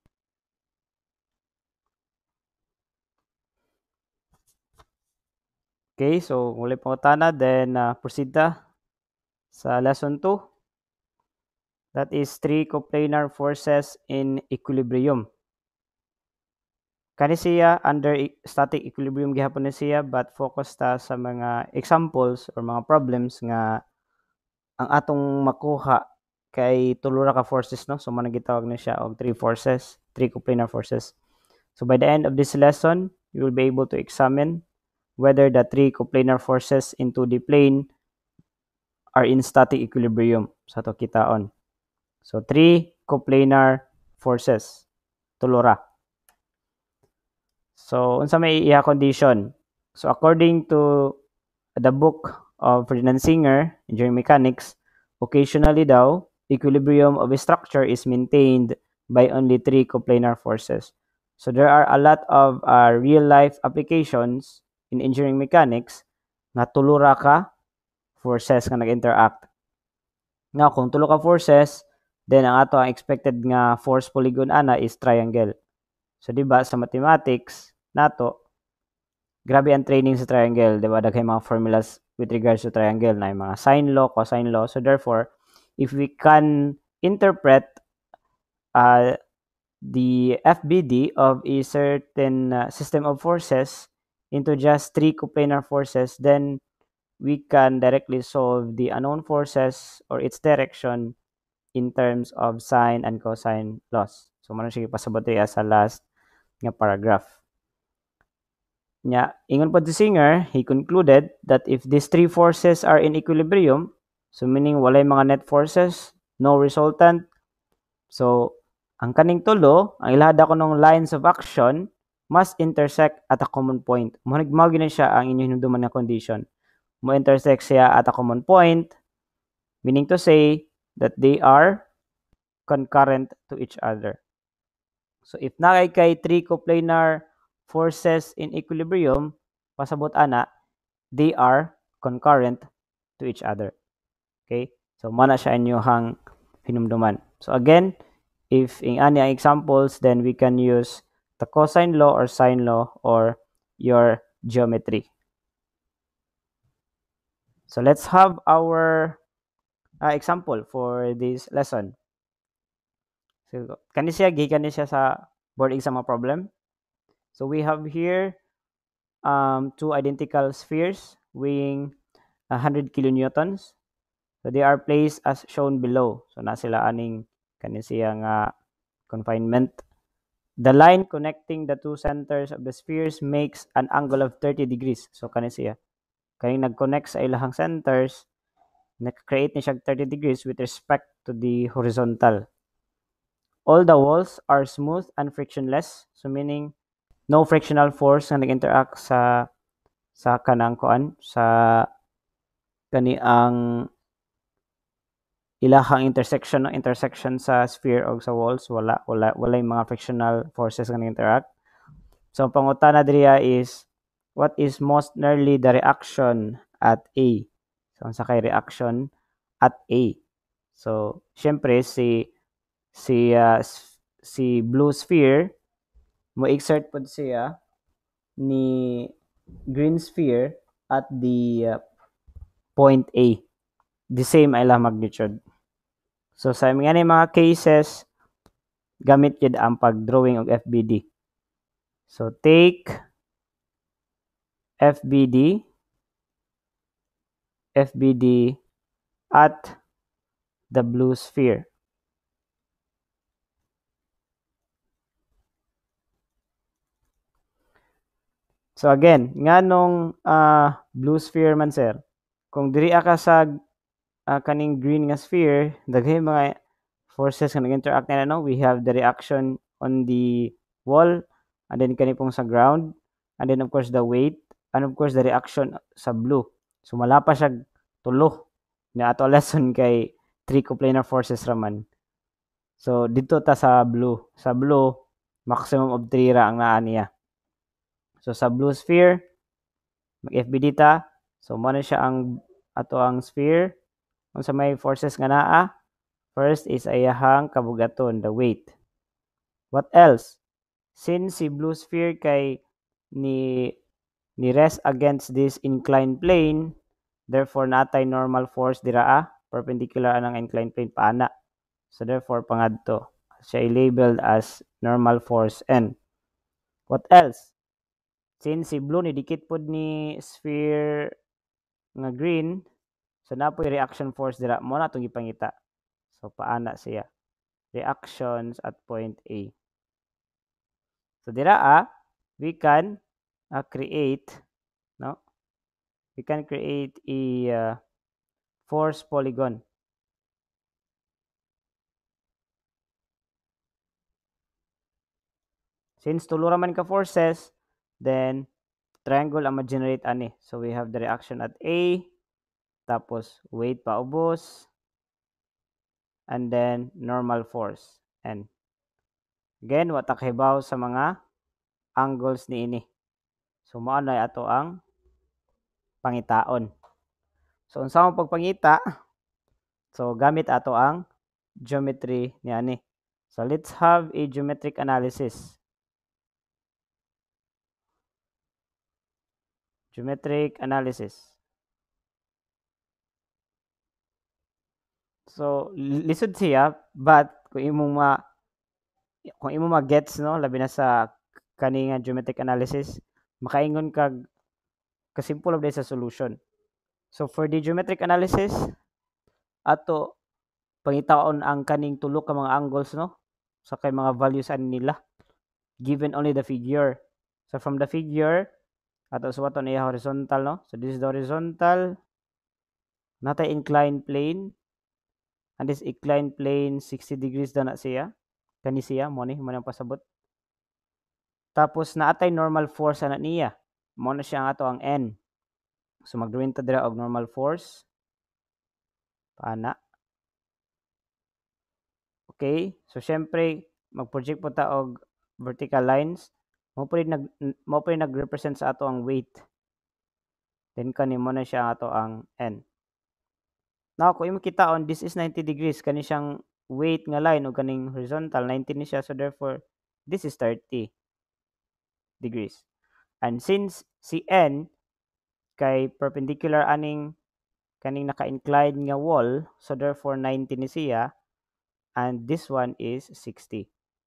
Okay, so walay pangutana, then uh, proceed ta sa lesson two. That is three coplanar forces in equilibrium. Kani siya under static equilibrium gihapon ni siya, but focus ta sa mga examples or mga problems nga ang atong makuha kay tulo ra ka forces, no? So man gitawag na siya og three forces, three coplanar forces. So by the end of this lesson, you will be able to examine whether the three coplanar forces into the plane are in static equilibrium sa to kitaon. So three coplanar forces, tulo ra. So unsa may iya condition? So according to the book of Ferdinand Singer, Engineering Mechanics, occasionally daw, equilibrium of a structure is maintained by only three coplanar forces. So there are a lot of uh, real-life applications in engineering mechanics nga tulo ra ka forces nga nag-interact. Now, kung tulo ka forces, then ang ato ang expected nga force polygon ana is triangle. So di ba sa mathematics nato, grabe ang training sa triangle, di ba? Daghay mga formulas with regards to triangle na yung mga sine law, cosine law. So therefore, if we can interpret uh, the F B D of a certain uh, system of forces into just three coplanar forces, then we can directly solve the unknown forces or its direction in terms of sine and cosine laws. So, man siya ipasabot sa last nga paragraph. Nya, ingon pa si Singer, he concluded that if these three forces are in equilibrium, so meaning walay mga net forces, no resultant, so ang kaning tulo, ang ilahad ako ng lines of action must intersect at a common point. Mao gina siya ang inyong hinumduman nga condition. Mo intersect siya at a common point, meaning to say that they are concurrent to each other. So if nakay kay three coplanar forces in equilibrium, pasabot ana, they are concurrent to each other. Okay? So mana siya inyohang hinumduman. So again, if in any examples, then we can use the cosine law or sine law or your geometry. So let's have our uh, example for this lesson. So kani siya gikan ni siya sa board exam problem. So we have here um, two identical spheres weighing one hundred kilonewtons. So they are placed as shown below. So na sila aning kani siya nga confinement. The line connecting the two centers of the spheres makes an angle of thirty degrees. So kani siya. Kani nag-connect sa ilahang centers, nag-create ni siya thirty degrees with respect to the horizontal. All the walls are smooth and frictionless. So meaning no frictional force na nag-interact sa sa kanang kuan sa kani ang ilahang intersection no intersection sa sphere o sa walls, wala wala wala yung mga frictional forces nga nag-interact. So ang pangutana diriya is what is most nearly the reaction at A? So unsa kay reaction at A? So syempre si si uh, si blue sphere mo exert pod siya ni green sphere at the uh, point A. The same ay lang magnitude. So sa mga mga cases, gamit yun ang pag-drawing of F B D. So take F B D, F B D at the blue sphere. So again, nganong uh, blue sphere man sir, kung diri ka sa uh, kaning green nga sphere, daghay mga forces nga nag-interact na no, we have the reaction on the wall, and then kani pong sa ground, and then of course the weight, and of course the reaction sa blue. So wala pa siya tulo na ato lesson kay three coplanar forces raman. So dito ta sa blue. Sa blue, maximum of three ra ang naa niya. So sa blue sphere, mag-F B dita. So mo na siya ang ato ang sphere. Kung sa may forces nga naa, first is ayahang kabugaton, the weight. What else? Since si blue sphere kay ni ni rest against this inclined plane, therefore natay normal force dira ah, perpendicular anang inclined plane paana. So therefore pangadto siya labeled as normal force N. What else? Since si blue ni dikit pod ni sphere nga green, so napoy reaction force dira mo na tong ipangita. So paana siya. Reactions at point A. So dira ah, we can uh, create no? We can create a uh, force polygon. Since tulo raman ka forces, then triangle ang ma-generate ani. So we have the reaction at A, tapos weight paubos, and then normal force N. Again, watak hibaw sa mga angles ni ini. So mao na ato ang pangitaon. So unsa mo pagpangita? So gamit ato ang geometry ni ani. So let's have a geometric analysis. Geometric analysis. So lisod siya, but kung imong ma kung imo ma-gets no, labi na sa kani nga geometric analysis, makaingon kag kasimple of sa solution. So for the geometric analysis, ato pangitaon ang kaning tulo ka mga angles no, sa kay mga values ani nila given only the figure. So from the figure, ato suwaton iya horizontal no. So this is the horizontal, natay inclined plane, and this inclined plane sixty degrees na na siya. Kani siya mo ni mo nang pasabot. Tapos naatay normal force ana niya. Mo na siya ang ato ang N. So magdrawing ta dira og normal force. Paana. Okay? So syempre mag-project po ta og vertical lines. Mo pa nag mo pa nag-represent sa ato ang weight. Then kani mo na siya ang ato ang N. Now kung imo kita on this is ninety degrees kani siyang weight nga line o kaning horizontal ninety ni siya, so therefore this is thirty degrees. And since si N kay perpendicular aning kaning naka-inclined nga wall, so therefore ninety ni siya, and this one is sixty.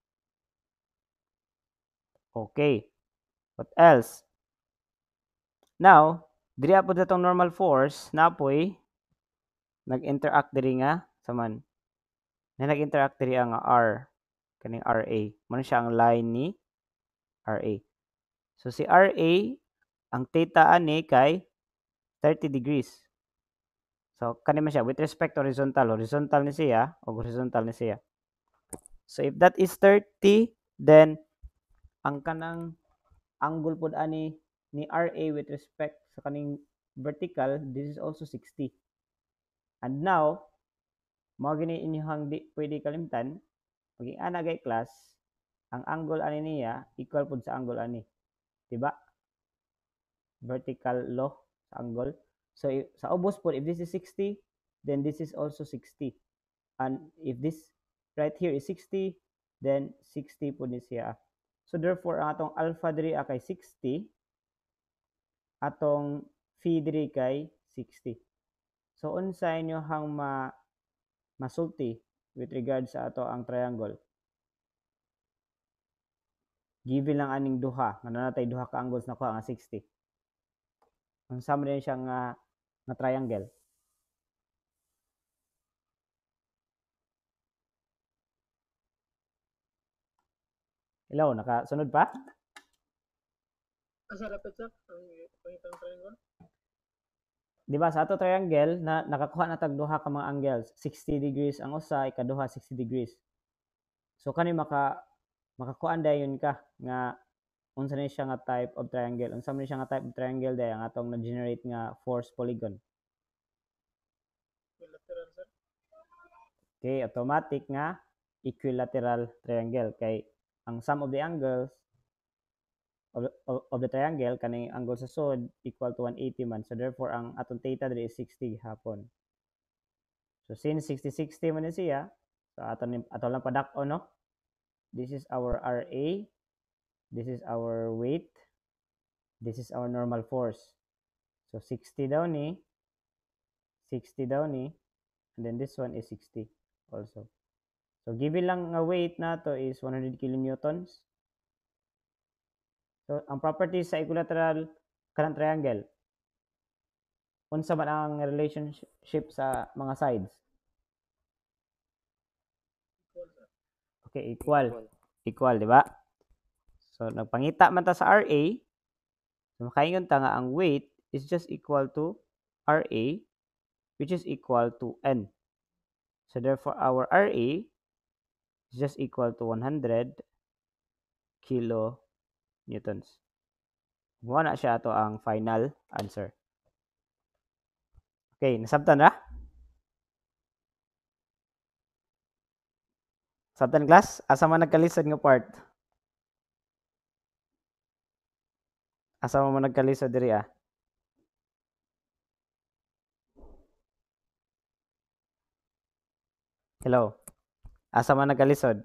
Okay. What else? Now, diri po datong normal force napoy nag-interact diri nga saman. Na nag-interact diri ang R kaning R A. Mo siya ang line ni R A. So si R A ang theta ani kay thirty degrees. So kani man siya with respect to horizontal, horizontal ni siya o horizontal ni siya. So if that is thirty, then ang kanang angle pod ani ni R A with respect sa kaning vertical, this is also sixty. And now, mao gini inyong di pwede kalimtan, pag ana gay class, ang angle ani niya equal pod sa angle ani. Diba? Vertical law sa angle. So if, sa ubos pod, if this is sixty, then this is also sixty. And if this right here is sixty, then sixty po ni siya. So therefore, ang atong alpha diri kay sixty, atong phi diri kay sixty. So unsa inyo hang ma masulti with regard sa ato ang triangle? Given lang aning duha, nga natay duha ka angles na kuha nga sixty. Ang sum rin siya nga, nga triangle. Hello, nakasunod pa? Asa dapat sir? Ang pangitang triangle? Di ba sa ato triangle na nakakuha na tag duha ka mga angles, sixty degrees ang usa, ikaduha sixty degrees. So kani maka makakuan dayon ka nga unsa ni siya nga type of triangle. Unsa man siya nga type of triangle day ang atong na-generate nga force polygon. Equilateral sir? Okay, automatic nga equilateral triangle kay ang sum of the angles of, of, of the triangle kaning angle sa sud equal to one eighty man. So therefore ang atong theta diri is sixty hapon. So since sixty sixty man ni siya, so ato ni ato lang padak-on no. This is our R A, this is our weight, this is our normal force. So sixty daw ni, sixty daw ni, and then this one is sixty also. So given lang nga weight nato is one hundred kilonewtons. So ang properties sa equilateral kanang triangle, unsa man ang relationship sa mga sides? Equal sir? Okay, equal. Equal. Equal, di ba? So nagpangita man ta sa R A, so makaingon ta nga ang weight is just equal to R A, which is equal to N. So therefore our R A is just equal to one hundred kilonewtons. Muna na siya ato ang final answer. Okay, nasabtan na? Sabtan class? Asa man nagkalisod nga part? Asa man nagkalisod diri ah? Hello? Asa man nagkalisod?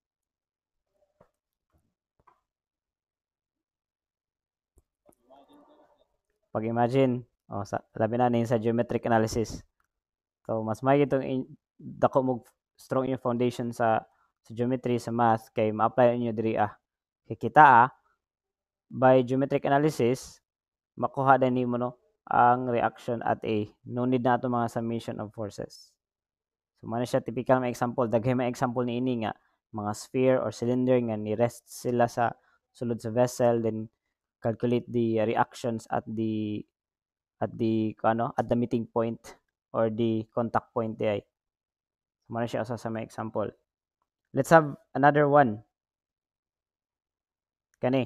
Pag-imagine, oh, sa, labi na sa geometric analysis. So, mas may itong dako mo strong yung foundation sa sa geometry, sa math, kay ma-apply niyo diri ah. Kay kita ah, by geometric analysis, makuha din nimo no ang reaction at A. No need na ito mga summation of forces. So, man siya typical may example. Daghay may example ni ini nga, mga sphere or cylinder nga ni-rest sila sa sulod sa vessel, then calculate the reactions at the at the ano at the meeting point or the contact point di. So, man siya asa sa may example. Let's have another one. Kani.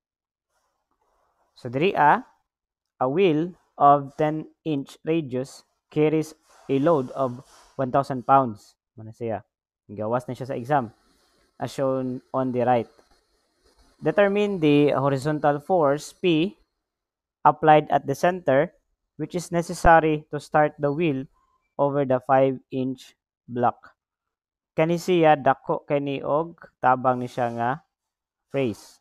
So diri a a wheel of ten inch radius carries a load of one thousand pounds. Mana siya? Gawas na siya sa exam. As shown on the right. Determine the horizontal force P applied at the center, which is necessary to start the wheel over the five inch block. Kani siya dako kani og tabang ni siya nga phrase.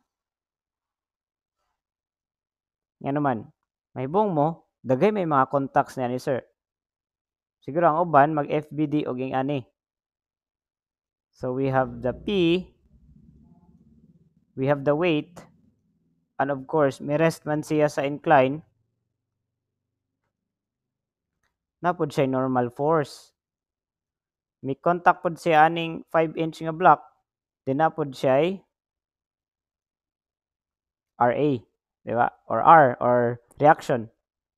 Nga naman, mahibong mo, dagay may mga contacts niya ni sir. Siguro ang uban mag F B D og ing ani. So we have the P, we have the weight, and of course, may rest man siya sa incline. Napod siya normal force. May contact pod siya aning five inch nga block. Then napod siya R A, di ba? Or R, or reaction.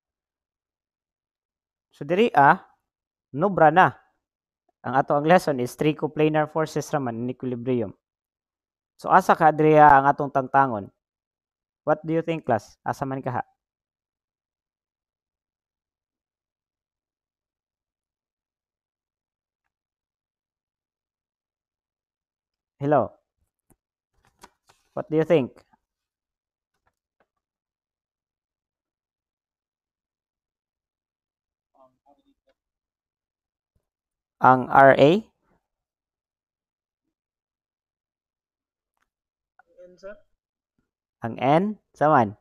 So diri ah, nobra na. Ang ato ang lesson is three coplanar forces raman in equilibrium. So asa ka adriya ang atong tangtangon? What do you think, class? Asa man ka ha? Hello. What do you think? Ang R A? N sir? Ang N? Saman?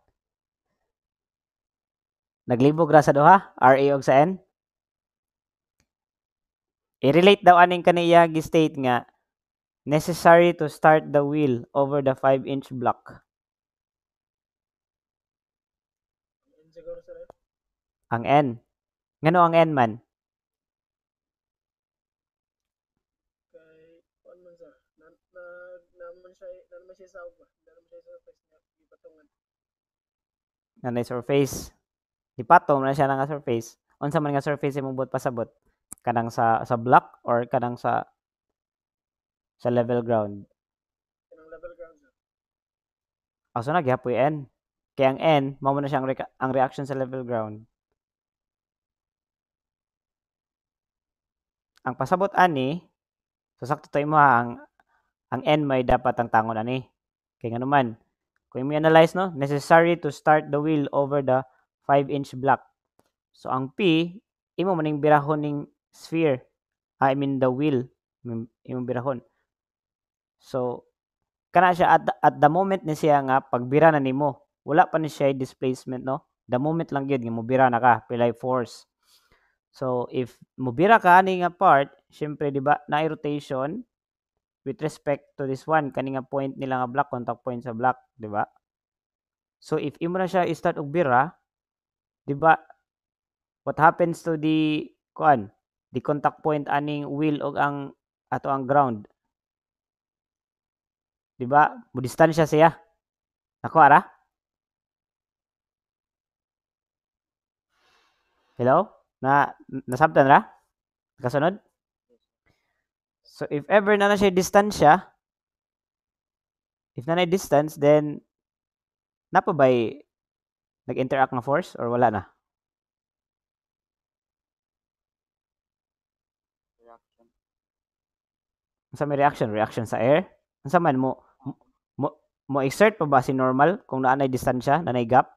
Naglibog ra sa duha? R A og sa N? I-relate daw aning kaniya gi-state nga necessary to start the wheel over the five inch block. N siguro sir? Ang N. Ngano ang N man? Kay, ano man sir? Na, na, naman siya, na naman siya sa uba, na naman siya sa surface niya, di patungan. Na na surface. Di patong na siya nga surface. Unsa man nga surface imong buot pasabot? Kanang sa sa block or kanang sa sa level ground? Kanang level ground sir. Ah, so nagyapoy N. Kaya ang N, mao na siya ang, re- ang reaction sa level ground. Ang pasabot ani, so sakto tayo mo ha, ang ang N may dapat ang tangon ani. Kaya nga naman, kung mo analyze no, necessary to start the wheel over the five inch block. So ang P, imo maning birahon ning sphere. I mean the wheel, imo birahon. So kana siya at, at the moment ni siya nga pagbira na nimo, wala pa ni siya displacement no. The moment lang gyud nga mobira na ka, pilay force. So if mobira ka ani nga part, syempre di ba na rotation with respect to this one kani nga point nila nga block, contact point sa block, di ba? So if imo na siya i-start og bira, di ba? What happens to the kuan? The contact point aning wheel og ang ato ang ground. Di ba? Mo distansya siya. Nako ara? Hello? Na nasabtan ra? Kasunod? So if ever na na siya distansya, if na na distance, then napa ba'y nag-interact nga force or wala na? Reaction. Unsa may reaction? Reaction sa air? Unsa man mo mo mo exert pa ba si normal kung naa nay distansya, na nay gap?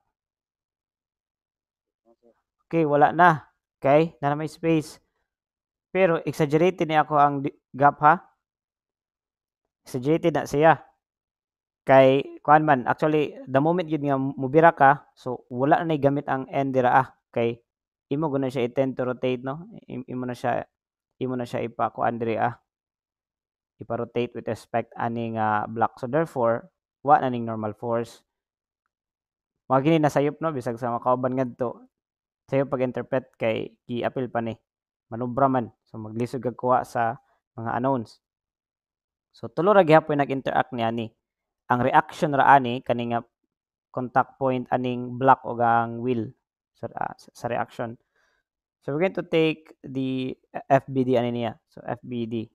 Okay, wala na. Okay, na may space. Pero exaggerated ni ako ang gap ha. Exaggerated na siya. Kay kuan man, actually the moment yun nga mubira ka, so wala na gamit ang end dira ah. Kay imo guna siya i-tend to rotate no. Imo na siya imo na siya ipa kuan diri ah. Ipa-rotate with respect aning uh, block. So therefore, wa na ning normal force. Mga gini nasayop no bisag sa makauban ngadto. Sayo pag-interpret kay gi-appeal pa ni. Manubra man. So maglisod kag kuha sa mga unknowns. So tulo ra gyapon nag-interact ni ani. Ang reaction ra ani kani nga contact point aning block o ang wheel sa, uh, sa reaction. So we're going to take the F B D ani niya. So F B D.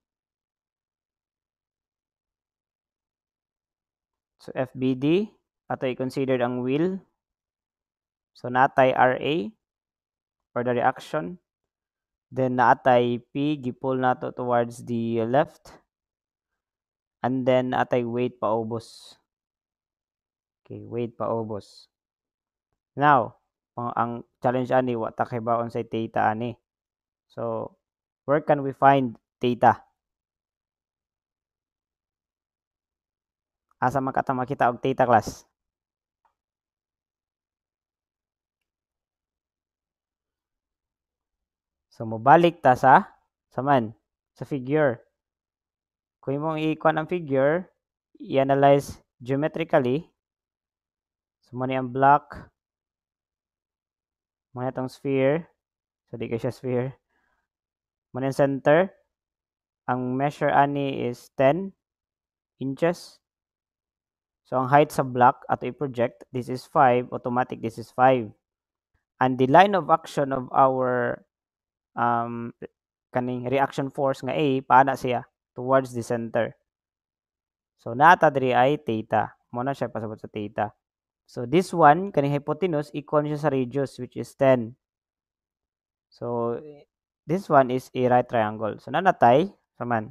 So F B D ato i-consider ang wheel. So natay R A for the reaction. Then naatay P, gipul nato towards the left. And then naatay weight paubos. Okay, weight paubos. Now, ang, ang challenge ani wa ta kay baon sa theta ani. So, where can we find theta? Asa man kata makita og theta class? So, mobalik ta sa saman sa figure. Kung imong i-kuan ang figure, i-analyze geometrically. So, mani ang block, mani itong sphere. So, di ka siya sphere. Mani ang center. Ang measure ani is ten inches. So, ang height sa block ato i-project, this is five. Automatic, this is five. And the line of action of our um, kaning reaction force nga A, paana siya towards the center. So, nata diri ay theta. Muna siya pasabot sa theta. So, this one, kaning hypotenuse, equal siya sa radius, which is ten. So, this one is a right triangle. So, nanatay, saman,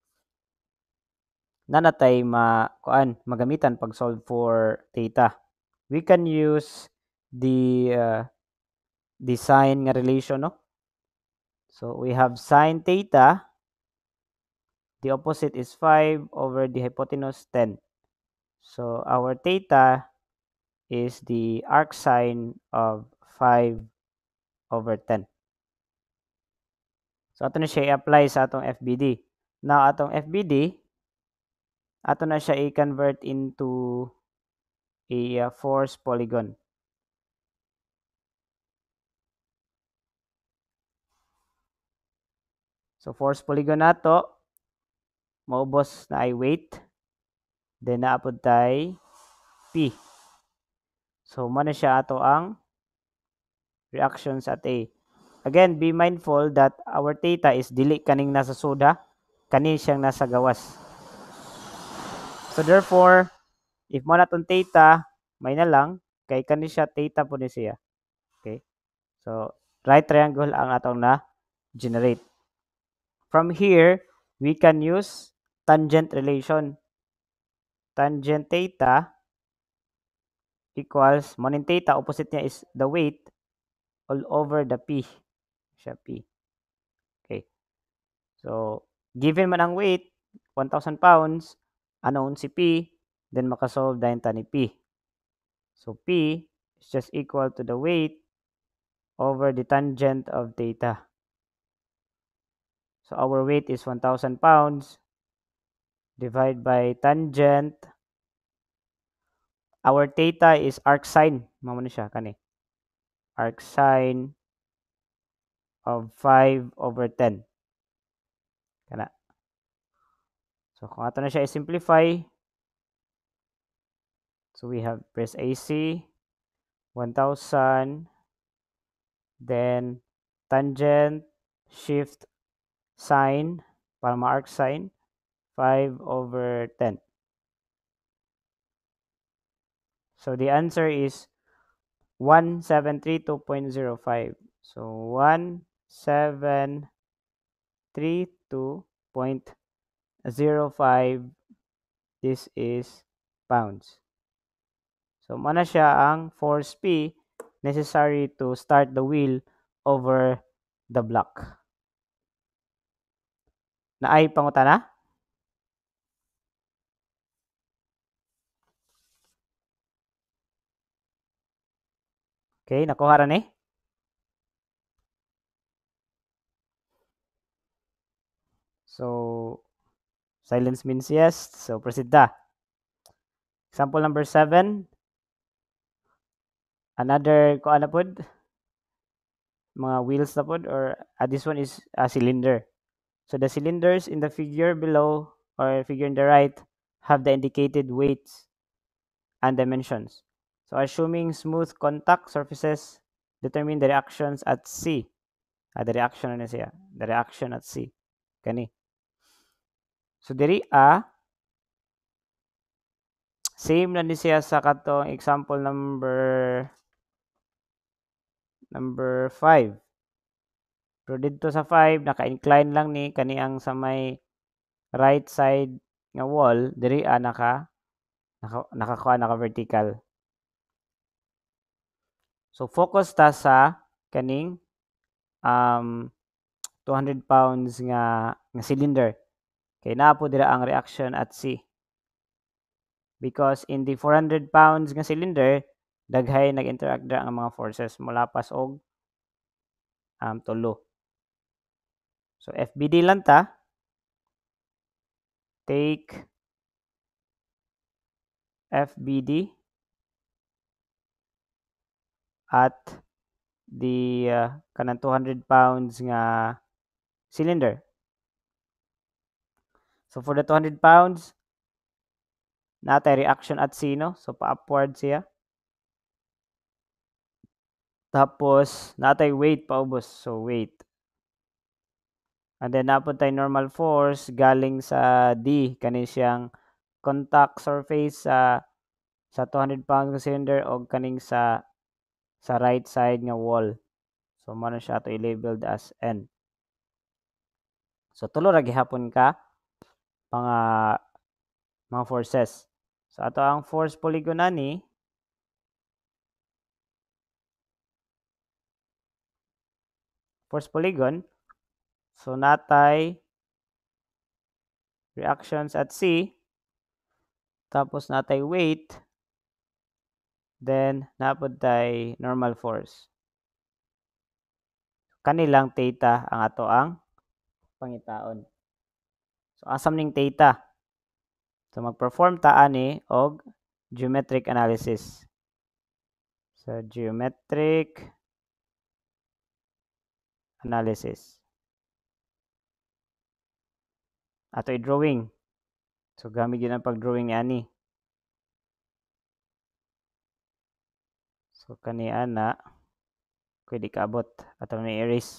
nanatay ma, kuan, magamitan pag solve for theta. We can use the uh, the sine nga relation, no? So, we have sine theta. The opposite is five over the hypotenuse ten. So, our theta is the arc sine of five over ten. So, ato na siya i-apply sa atong F B D. Now, atong F B D, ato na siya i-convert into a uh, force polygon. So, force polygon nato, maubos na ay weight. Then naapod tay P. So mo na siya ato ang reactions at A. Again, be mindful that our theta is dili kaning nasa soda, kani siyang nasa gawas. So therefore, if mo natong theta, may na lang, kay kani siya theta po ni siya. Okay? So, right triangle ang atong na generate. From here, we can use tangent relation. Tangent theta equals, monin theta, opposite niya is the weight all over the P. Siya P. Okay. So, given man ang weight, one thousand pounds, unknown si P, then makasolve dahil ta ni P. So, P is just equal to the weight over the tangent of theta. So, our weight is one thousand pounds. Divide by tangent. Our theta is arc sine. Mamano siya, kani. Arc sine of five over ten. Kana. So, kung ato na siya i-simplify, so we have press A C, one thousand, then tangent, shift, sine, para ma-arc sine, five over ten. So, the answer is one seven three two point zero five. So, one seven three two point zero five. This is pounds. So, mana siya ang force P necessary to start the wheel over the block. Naay pangutana? Okay, nakuha ra ni? So, silence means yes. So, proceed ta. Example number seven. Another, ko ano pod? Mga wheels na pod, or uh, this one is a cylinder. So, the cylinders in the figure below, or figure in the right, have the indicated weights and dimensions. So, assuming smooth contact surfaces, determine the reactions at C. Ah, the reaction na siya. The reaction at C. Kani. So, diri A, same na ni siya sa katong example number number five. Pero dito sa five, naka-incline lang ni kani ang sa may right side nga wall, diri A naka naka nakakuha naka vertical. So focus ta sa kaning um two hundred pounds nga nga cylinder. Kay naa po dira ang reaction at C. Because in the four hundred pounds nga cylinder, daghay nag-interact dira ang mga forces mulapas og um, tulo. So F B D lang ta. Take F B D at the uh, kanang two hundred pounds nga cylinder. So for the two hundred pounds, natay reaction at C, no? So pa-upward siya. Tapos, natay weight paubos. So weight. And then napod tayo normal force galing sa D. Kanin siyang contact surface sa sa two hundred pounds nga cylinder o kaning sa sa right side nga wall. So mo na siya to i-labeled as N. So tulo ra gihapon ka mga mga forces. So ato ang force polygon ani force polygon. So natay reactions at C, tapos natay weight, then napod tay normal force. Kanilang theta ang ato ang pangitaon. So asam ning theta? So mag-perform ta ani og geometric analysis. So geometric analysis. Ato i-drawing. So gamit yun ang pag-drawing ni ani. So kani ana pwede kaabot ato ni erase.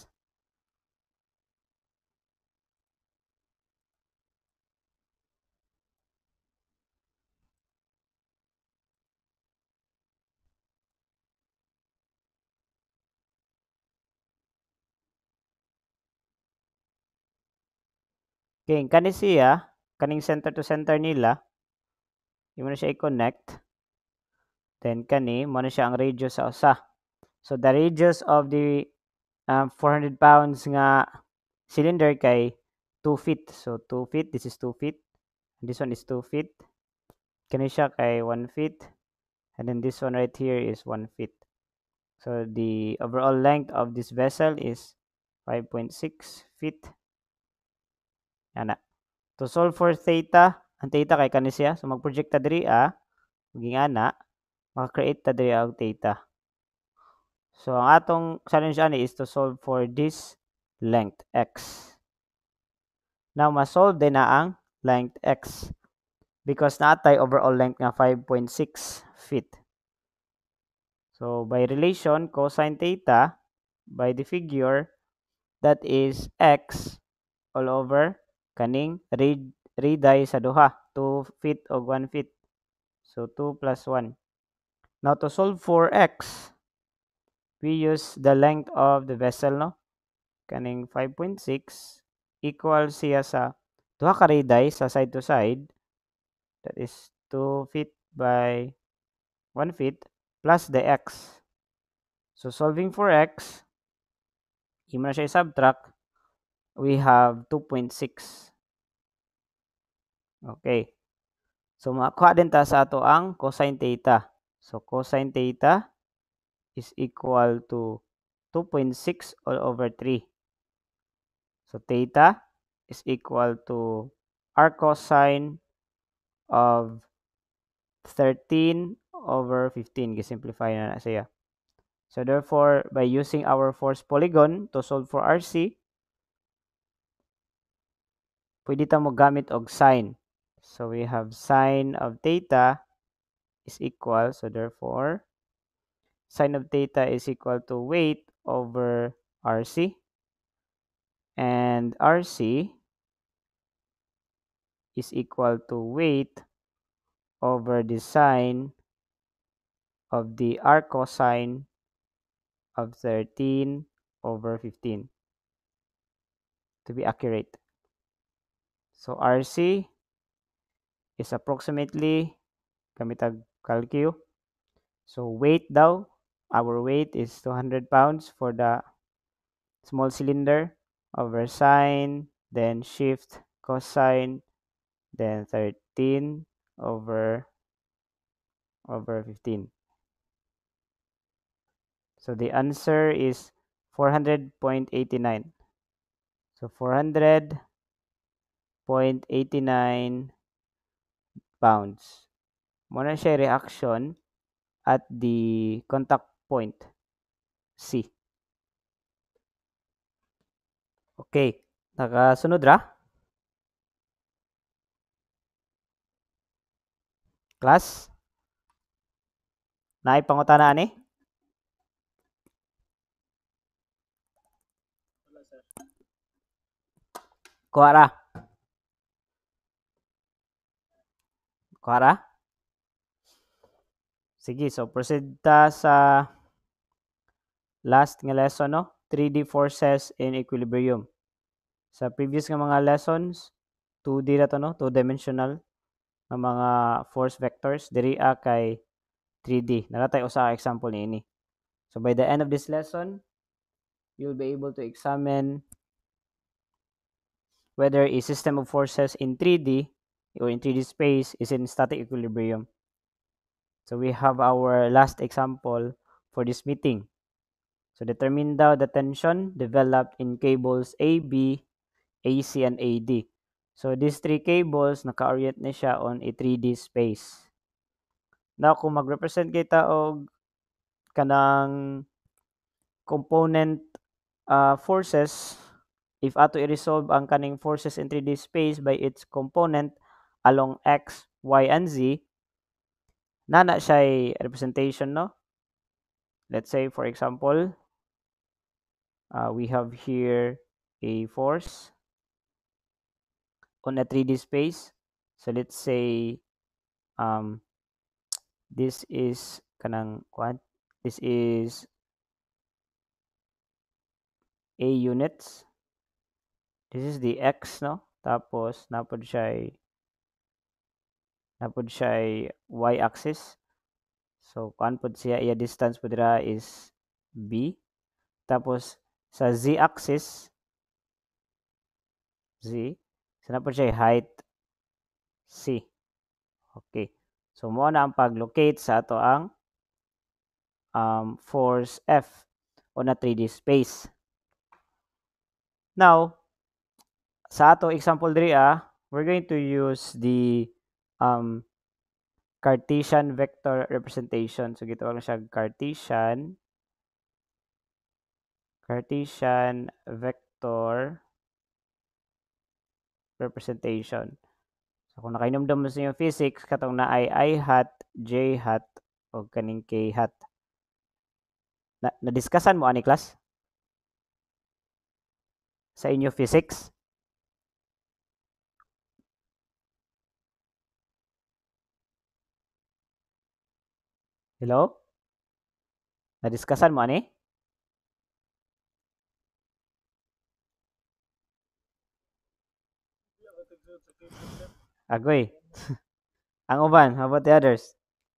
Okay, kani siya, kaning center to center nila, imo na siya i-connect. Then kani, mo na siya ang radius sa usa. So the radius of the um, four hundred pounds nga cylinder kay two feet. So two feet, this is two feet. This one is two feet. Kani siya kay one feet. And then this one right here is one feet. So the overall length of this vessel is five point six feet. Ana. To solve for theta, ang theta kay kani siya. So mag-project ta diri a, maging ana, maka-create ta diri og theta. So ang atong challenge ani is to solve for this length x. Now ma-solve din na ang length x because naatay overall length nga five point six feet. So by relation cosine theta by the figure, that is x all over kaning rad radii sa duha, two feet o one feet. So two plus one. Now to solve for x, we use the length of the vessel, no? Kaning five point six equals siya sa duha ka radii sa side to side. That is two feet by one feet plus the x. So solving for x, imo na siya i-subtract, we have two point six. Okay. So makakuha din ta sa ato ang cosine theta. So cosine theta is equal to two point six all over three. So theta is equal to r cosine of thirteen over fifteen. Gisimplify na na siya. So therefore, by using our force polygon to solve for R C, pwede ta mo gamit og sine. So we have sine of theta is equal, so therefore, sine of theta is equal to weight over R C. And R C is equal to weight over the sine of the r cosine of thirteen over fifteen, to be accurate. So R C is approximately, gamit ang calcu. So weight daw, our weight is two hundred pounds for the small cylinder over sine, then shift cosine, then thirteen over over fifteen. So the answer is four hundred point eight nine. So four hundred point eight nine pounds. Muna siya reaction at the contact point C. Okay, nakasunod ra? Class? Naay pangutana ani? Wala, sir. Kuha ra. Kuha ra? Sige, so proceed ta sa last nga lesson, no? three D forces in equilibrium. Sa previous nga mga lessons, two D na to, no? Two-dimensional nga mga force vectors. Diri a kay three D. Naratay usa ka example niini. So by the end of this lesson, you'll be able to examine whether a system of forces in three D or in three D space is in static equilibrium. So we have our last example for this meeting. So determine daw the tension developed in cables A B, A C, and A D. So these three cables, naka-orient na siya on a three D space. Now, kung mag-represent kita og kanang component uh, forces, if ato i-resolve ang kaning forces in three D space by its component along X, Y, and Z, nana siya representation, no? let's say for example, uh, we have here a force on a three D space. So let's say um, this is kanang what? This is A units. This is the X, no? Tapos napod siya ay napod siya ay Y axis. So kuan pod siya iya distance pod dira is B. Tapos sa Z axis Z, so napod siya ay height C. Okay. So mo na ang pag-locate sa ato ang um, force F on a three D space. Now, sa ato example diri ah, we're going to use the um, Cartesian vector representation. So gitawag na siya Cartesian Cartesian vector representation. So kung nakainomdom mo sa inyong physics, katong na ay I hat, J hat, o kaning K hat. Na, na-discussan mo ani class? Sa inyo physics? Hello? Na-discussan mo ani? Iya ka tagsod sa cable sir. Agoy. Ang uban, how about the others?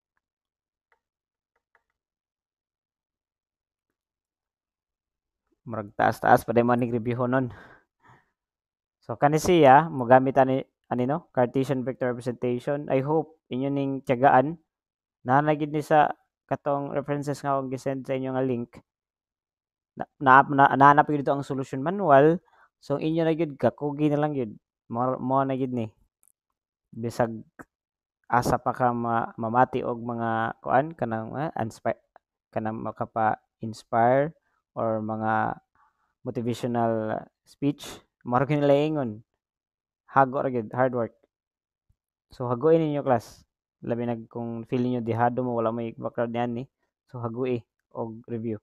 Murag taas-taas pa day man review nun. So kani siya mogamit ani ani no Cartesian vector representation. I hope inyo ning tiyagaan na gid ni sa katong references nga akong gisend sa inyo nga link. Na, na, na nahanap dito ang solution manual. So inyo na gid kakugi na lang gid. Mo mo na gid ni. Bisag asa pa ka ma, mamati og mga kuan kanang uh, inspire kanang makapa-inspire or mga motivational speech. Maro kini laingon. Hago ra gid, hard work. So haguin ninyo class. Labi nag kung feeling niyo dihado mo wala may background niyan ni. So hagui og review.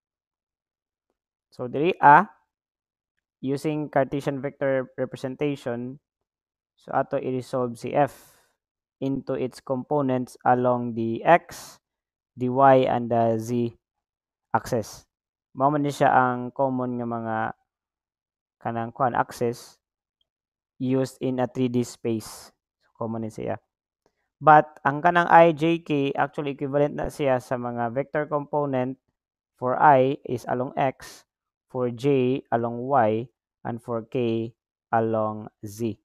So diri a using Cartesian vector representation, so ato i-resolve si f into its components along the x, the y, and the z axis. Mao man ni siya ang common nga mga kanang kuan axis used in a three D space. So, common ni siya. But ang kanang I, J, K actually equivalent na siya sa mga vector component for I is along x, for J along y, and for K along z.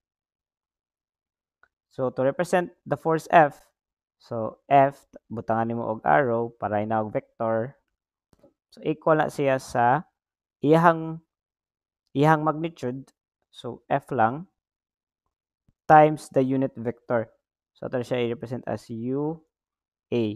So to represent the force F, so F butangan nimo og arrow para ina og vector. So equal na siya sa iyang iyang magnitude, so F lang times the unit vector. So ito siya i-represent as U A.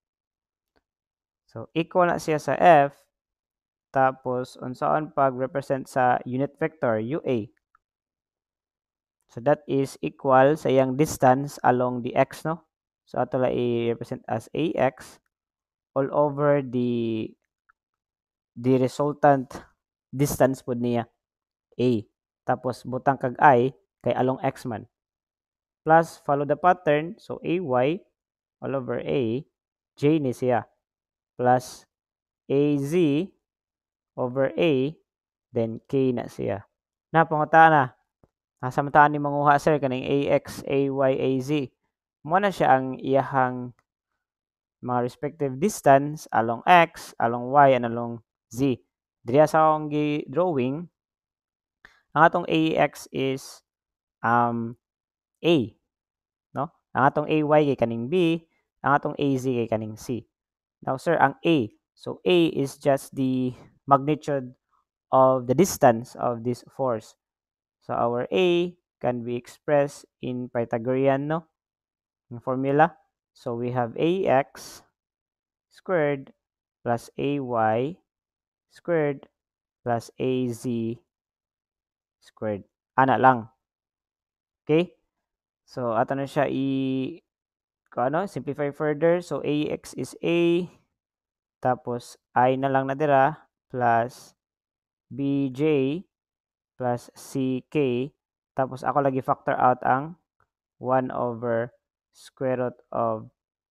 So equal na siya sa F tapos unsaon pag-represent sa unit vector U A. So that is equal sa iyang distance along the x, no? So ato la i-represent as A X all over the the resultant distance pod niya A. Tapos butang kag I kay along x man. Plus follow the pattern, so A Y all over A, J ni siya. Plus A Z over A, then K na siya. Na panguta na. Asa man ni manguha sir kaning A X, A Y, A Z. Mo na siya ang iyahang mga respective distance along x, along y, and along z. Diri sa akong gi-drawing, ang atong A X is um, A, no? Ang atong A Y kay kaning B, ang atong A Z kay kaning C. Now sir, ang A, so A is just the magnitude of the distance of this force. So our A can be expressed in Pythagorean, no? Formula. So we have A X squared plus A Y squared plus A Z squared. Ana lang. Okay? So ato na siya i ano, simplify further. So A X is A, tapos I na lang nadira plus B J plus C K, tapos ako lagi factor out ang one over square root of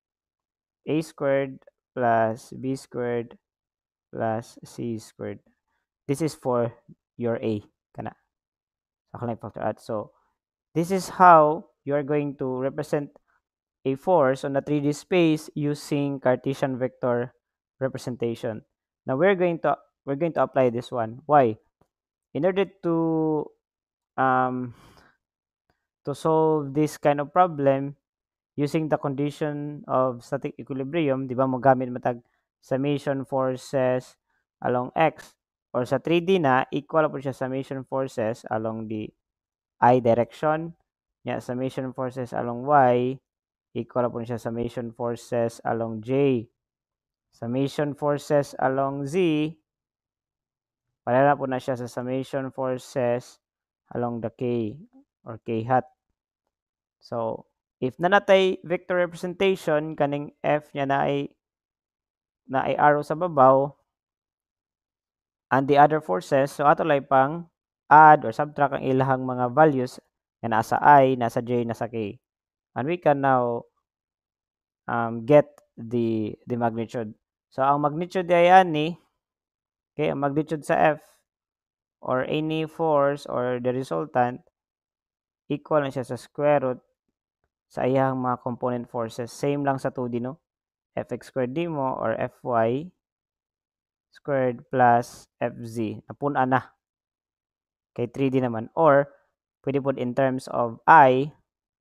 A squared plus B squared plus C squared. This is for your A. Kana. So, ako lang factor out. So, this is how you are going to represent a force on a three D space using Cartesian vector representation. Now, we're going to we're going to apply this one. Why? In order to um, to solve this kind of problem using the condition of static equilibrium, di ba, mo gamit matag summation forces along x, or sa three D na equal po siya summation forces along the I direction, nya summation forces along y equal po siya summation forces along j, summation forces along z pareha po na siya sa summation forces along the k or k hat. So, if nanatay vector representation kaning f niya na ay na ay arrow sa babaw and the other forces, so ato lay pang add or subtract ang ilahang mga values na nasa I, nasa J, nasa K. And we can now um, get the the magnitude. So ang magnitude ay ani, okay, ang magnitude sa F or any force or the resultant equal na siya sa square root sa iyang mga component forces. Same lang sa two D, no? Fx squared d mo or Fy squared plus Fz. Napuna na. Kay three D naman. Or, pwede po in terms of I,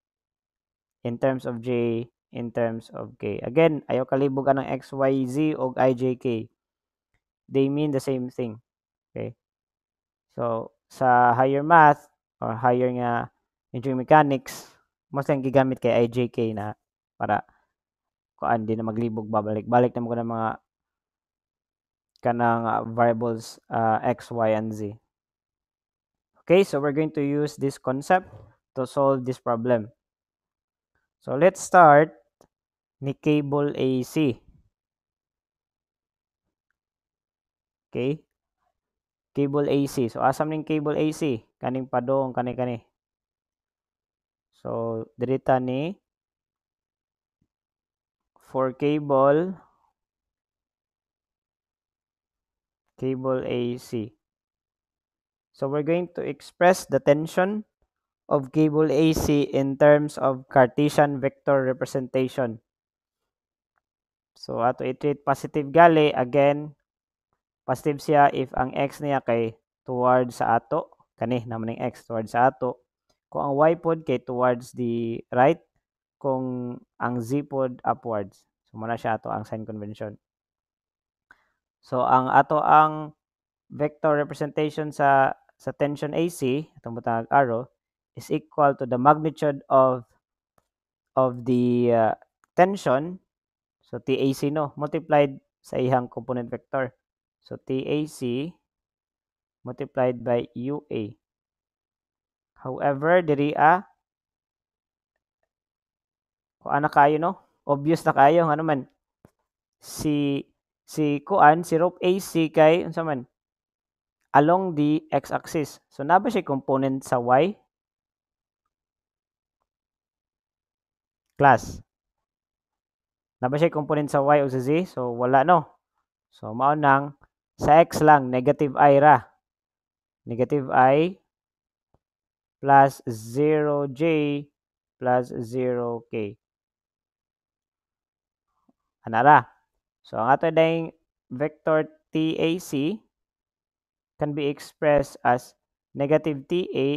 in terms of J, in terms of K. Again, ayaw kalibog ng X, Y, Z o I, J, K. They mean the same thing. Okay? So, sa higher math or higher nga engineering mechanics, mas lang gigamit kay I, J, K na para kuan di na maglibog babalik-balik na mo ng mga kanang uh, variables uh, x, y, and z. Okay, so we're going to use this concept to solve this problem. So let's start ni cable A C. Okay? Cable A C. So asam ning cable A C? Kaning padong kani-kani. So dirita ni for cable cable A C. So we're going to express the tension of cable A C in terms of Cartesian vector representation. So ato i-treat positive gali, again positive siya if ang x niya kay towards sa ato, kani naman ng x towards sa ato. Kung ang y pod kay towards the right, kung ang z pod upwards. So muna siya ato ang sign convention. So ang ato ang vector representation sa sa tension A C, itong butang arrow, is equal to the magnitude of of the uh, tension, so T A C no, multiplied sa ihang component vector. So T A C multiplied by U A. However, diri a kuan na kayo no, obvious na kayo nga naman. Si si kuan si rope A C kay unsa man along the x-axis. So na ba siya component sa y? Class. Na ba siya component sa y o sa z? So wala no. So mao nang sa x lang negative I ra. Negative I plus zero j plus zero k. Anara. So ang ato dayong vector T A C can be expressed as negative T A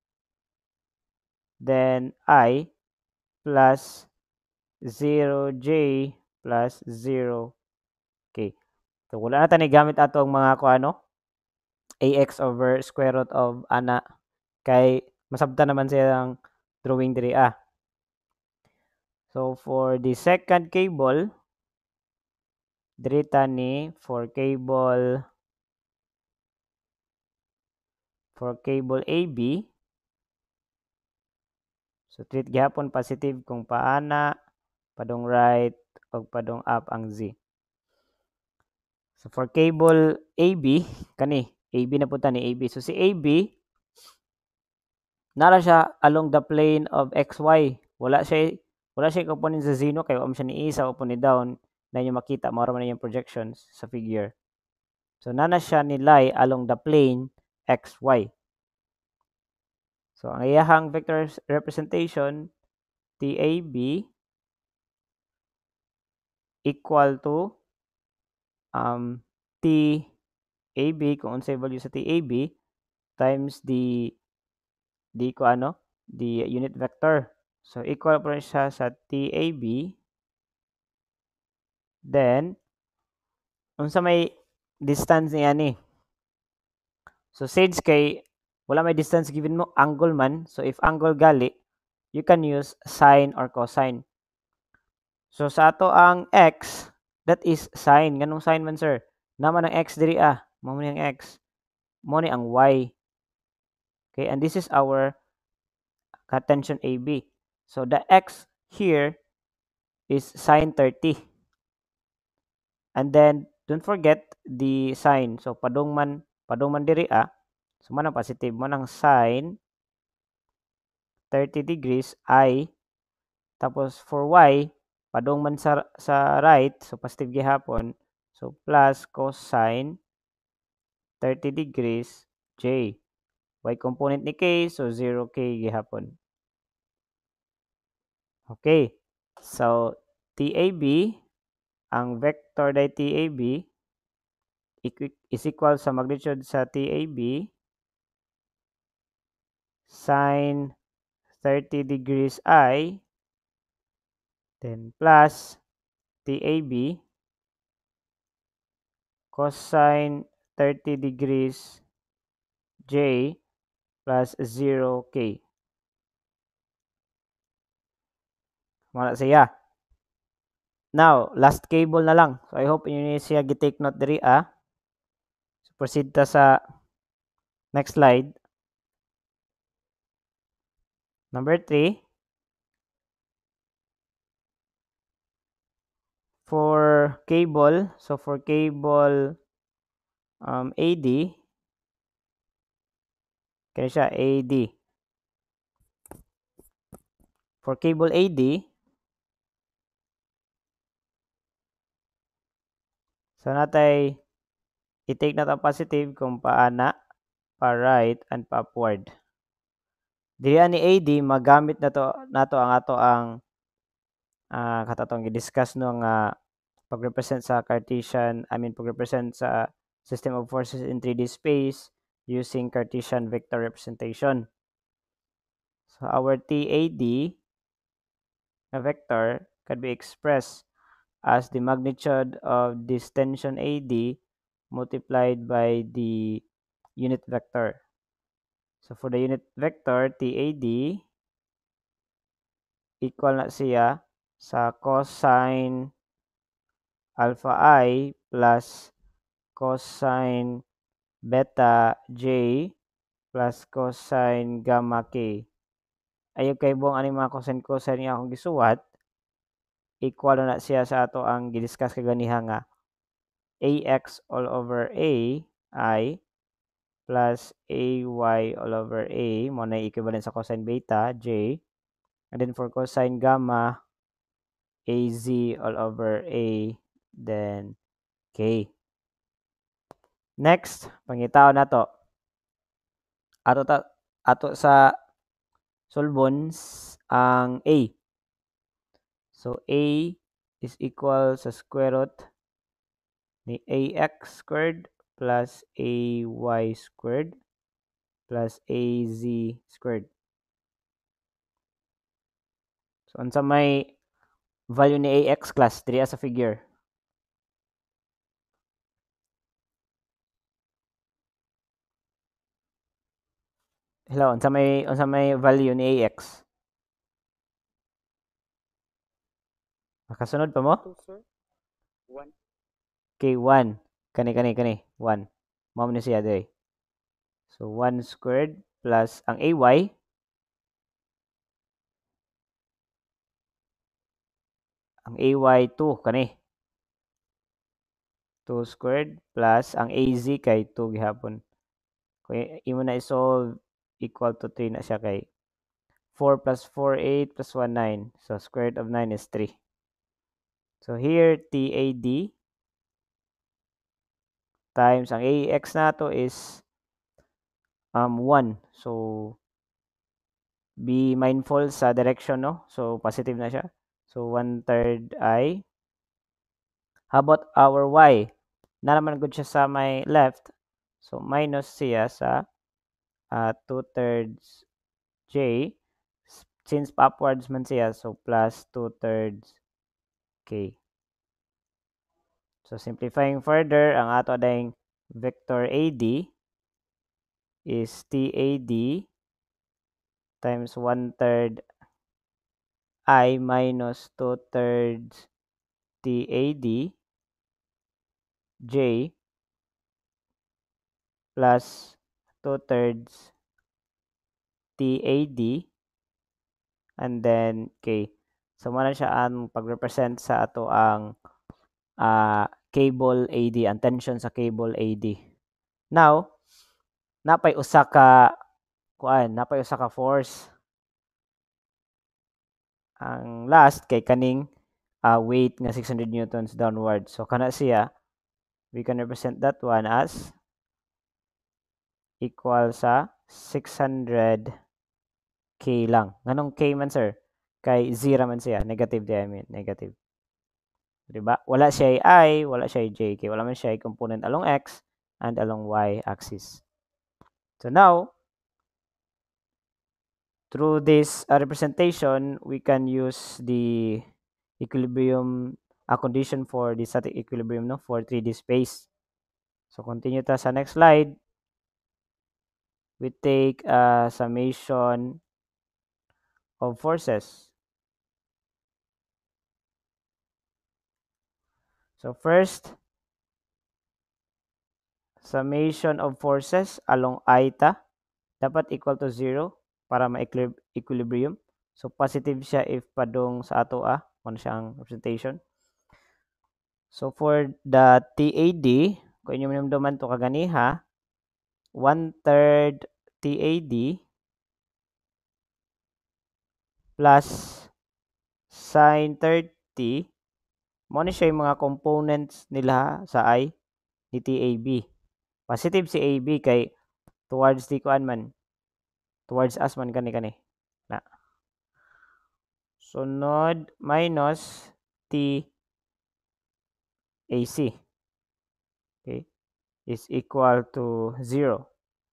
then I plus zero j plus zero k. So wala na tani gamit ato ang mga kuano ax over square root of ana kay masabtan naman siyang drawing diri ah. So for the second cable, diri ni for cable for cable A B, so treat gihapon positive kung paana padong right o padong up ang z. So for cable A B, kani A B na punta ni A B. So si A B nara siya along the plane of X Y. Wala siya wala siya component sa zero kay wa siya ni isa o ni down na inyo makita mao man yung projections sa figure. So nana siya ni lie along the plane X Y. So ang iyahang vector representation T A B equal to um T A B kung unsay value sa T A B times the di ko ano the unit vector. So equal pa rin siya sa T A B. Then unsa may distance niya ni. So since kay wala may distance given mo angle man, so if angle gali you can use sine or cosine. So sa ato ang x that is sine. Nganong sine man sir? Naman ang x diri ah. Mao ni ang x. Mo ni ang y. Okay, and this is our tension A B. So the x here is sine thirty. And then don't forget the sign. So padung man padung man diri ah. So man ang positive mo ng sine thirty degrees I. Tapos for y padung man sa sa right, so positive gihapon. So plus cosine thirty degrees J. Y component ni K, so zero K gihapon. Okay. So T A B, ang vector day T A B is equal sa magnitude sa T A B sine thirty degrees I then plus T A B cosine thirty degrees J plus zero K. Wala siya. Now, last cable na lang. So I hope inyo siya gi-take note diri ah. So proceed ta sa next slide. Number three. For cable, so for cable um, A D, kaya siya A D. For cable A D, so natay i-take na ang positive kung paana, pa right, and pa upward. Diri ni A D, magamit na to, nato ang ato ang uh, katatong i-discuss no nga pag-represent sa Cartesian, I mean pag-represent sa system of forces in three D space using Cartesian vector representation. So our T A D na vector can be expressed as the magnitude of this tension A D multiplied by the unit vector. So for the unit vector, T A D equal na siya sa cosine alpha I plus cosine beta J plus cosine gamma K. Ayaw kay buong aning mga cosine cosine nga akong gisuwat, equal na siya sa ato ang gidiscuss kaganiha nga ax all over a I plus ay all over a mo na equivalent sa cosine beta J, and then for cosine gamma az all over a then K. Next, pangitaw na to. Ato ta ato sa solvons ang A. So A is equal sa square root ni ax squared plus ay squared plus az squared. So unsa may value ni ax class diri sa figure? Hello, unsa may unsa may value ni ax? Makasunod pa mo? two, sir. one. Okay, one. Kani kani kani one. Mao ni siya diri. So one squared plus ang ay ang ay two kani two squared plus ang A Z kay two gihapon. Kung imo na i-solve, equal to three na siya kay four plus four, eight plus one, nine. So, square root of nine is three. So, here, T A D times ang A X nato is um, one. So, be mindful sa direction, no? So, positive na siya. So, one third I. How about our Y? Na naman good siya sa may left. So, minus siya sa uh, two thirds J. Since upwards man siya, so plus two thirds K. So, simplifying further, ang ato adayong vector A D is T A D times one third I minus two thirds T A D J plus two thirds T A D and then K. So, muna siya ang pag-represent sa ato ang uh, cable A D, ang tension sa cable A D. Now, napay usa ka kuan, napay usa ka force. Ang last kay kaning uh, weight nga six hundred newtons downward. So kana siya, we can represent that one as equal sa six hundred K lang. Nganong K man sir? Kay zero man siya, negative di I mean, negative. Diba? Wala siya I, wala siya J, kay wala man siya component along X and along Y axis. So now, through this uh, representation, we can use the equilibrium a condition for the static equilibrium no for three D space. So continue ta sa next slide. We take a summation of forces. So first, summation of forces along eta dapat equal to zero para ma-equilibrium. So positive siya if padong sa ato a, kung siyang representation. So for the T A D, kung inyo minumduman to kaganiha, one third T A D plus sine thirty, mo ni siya yung mga components nila sa I ni T A B. Positive si A B kay towards the kuan man, towards us man kani kani. Na. Sunod minus T A C. Okay? Is equal to zero.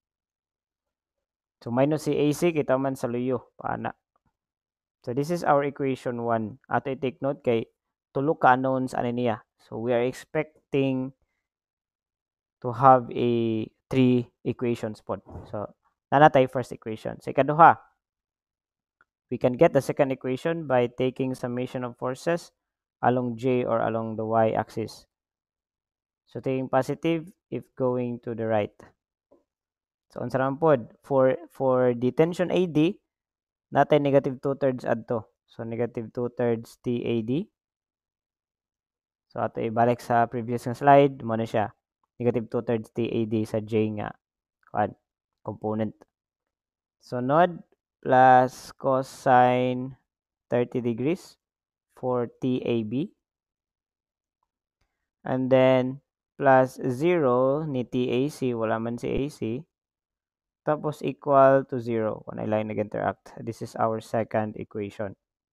So minus si A C kita man sa luyo, paana. So this is our equation one. Ato i-take note kay tulo ka unknowns ani niya. So we are expecting to have a three equations pod. So nana tay first equation. Sa ikaduha, we can get the second equation by taking summation of forces along J or along the Y axis. So taking positive if going to the right. So unsa naman pod for for the tension A D natay negative two thirds adto. So negative two thirds T A D. So ato ibalik sa previous nga slide mo na siya. Negative two thirds T A D sa J nga kuan component. Sunod plus cosine thirty degrees for T A B. And then plus zero ni T A C, wala man si A C. Tapos equal to zero when I line nag-interact. This is our second equation.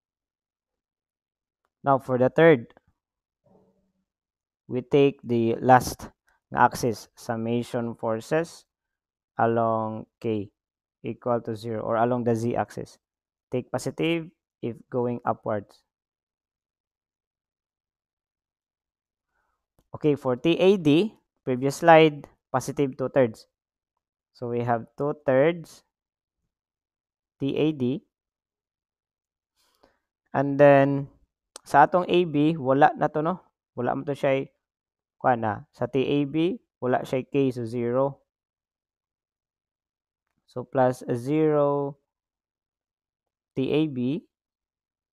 Now for the third, we take the last axis, summation forces along K equal to zero or along the Z axis. Take positive if going upwards. Okay, for T A D, previous slide, positive two thirds. So we have two thirds T A D. And then, sa atong A B, wala na to, no? Wala mo to siya, kuha na. Sa T A B, wala siya K, so zero. So, plus zero T A B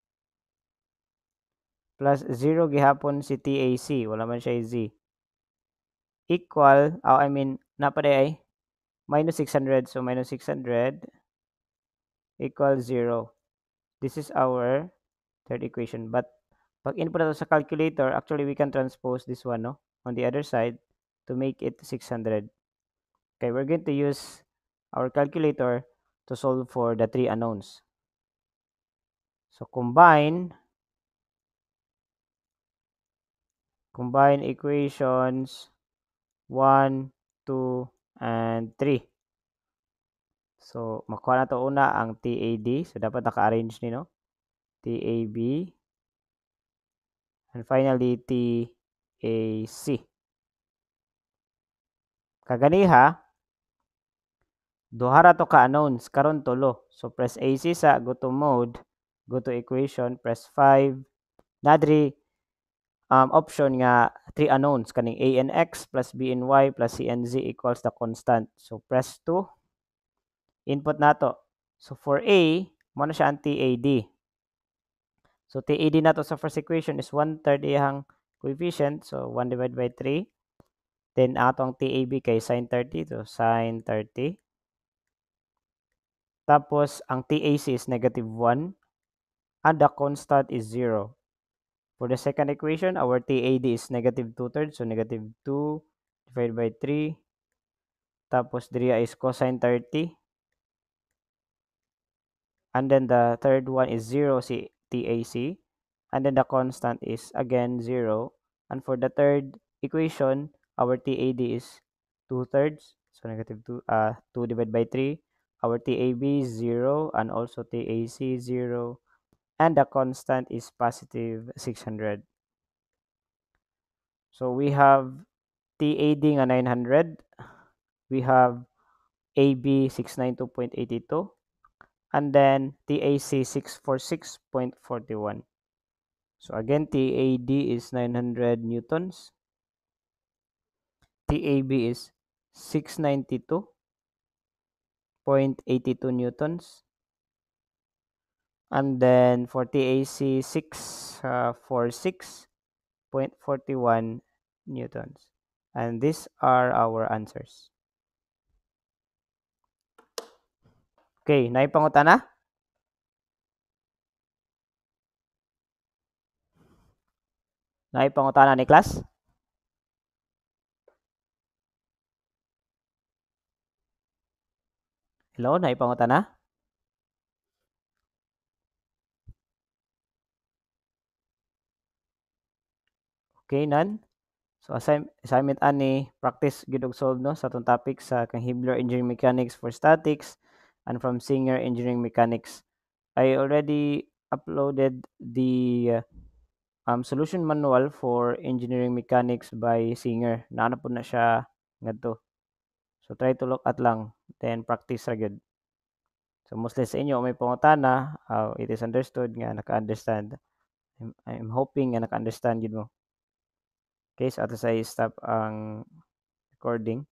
plus zero gihapon si T A C. Wala man siya Z. equal, oh, I mean, napaday ay minus six hundred. So, minus six hundred equals zero. This is our third equation. But, pag input nato sa calculator, actually, we can transpose this one, no? On the other side to make it six hundred. Okay, we're going to use our calculator to solve for the three unknowns. So, combine combine equations one, two, and three. So, makuha na to una ang T A D. So, dapat naka-arrange ni, no? T A B. And finally, T A C. Kaganiha, duha ra to ka-unknowns, karon tulo. So, press A C sa go to mode, go to equation, press five. Nadri, um, option nga three unknowns, kaning A and X plus B and Y plus C and Z equals the constant. So, press two. Input nato. So, for A, mo na siya ang T A D. So, T A D nato sa first equation is one third iyang coefficient. So, one divided by three. Then, atong T A B kay sine thirty. So, sine thirty. Tapos, ang T A C is negative one. And the constant is zero. For the second equation, our T A D is negative two thirds. So, negative two divided by three. Tapos, diriya is cosine thirty. And then, the third one is zero, si T A C. And then, the constant is, again, zero. And for the third equation, our T A D is two thirds. So, negative two, uh, two divided by three. Our T A B is zero. And also, T A C is zero. And the constant is positive six hundred. So, we have T A D nga nine hundred. We have A B six ninety-two point eight two. And then, T A C six forty-six point four one. So, again, T A D is nine hundred newtons. T A B is six ninety-two point eight two newtons. And then, for T A C, six forty-six point four one newtons. And these are our answers. Okay, naipangutan na? Naipangutan na ni class? Hello, naipangutan na? Okay, nan? So, assign assignment ani, practice gid og solve, no, sa itong topic sa kang Hibbeler Engineering Mechanics for Statics and from Singer Engineering Mechanics. I already uploaded the uh, um, solution manual for Engineering Mechanics by Singer. Naana po na siya ngadto. So, try to look at lang, then practice ra gyud. So, mostly sa inyo, may pangutana, uh, it is understood nga naka-understand. I'm, I'm hoping nga naka-understand yun mo. Okay, so ato sa stop ang recording.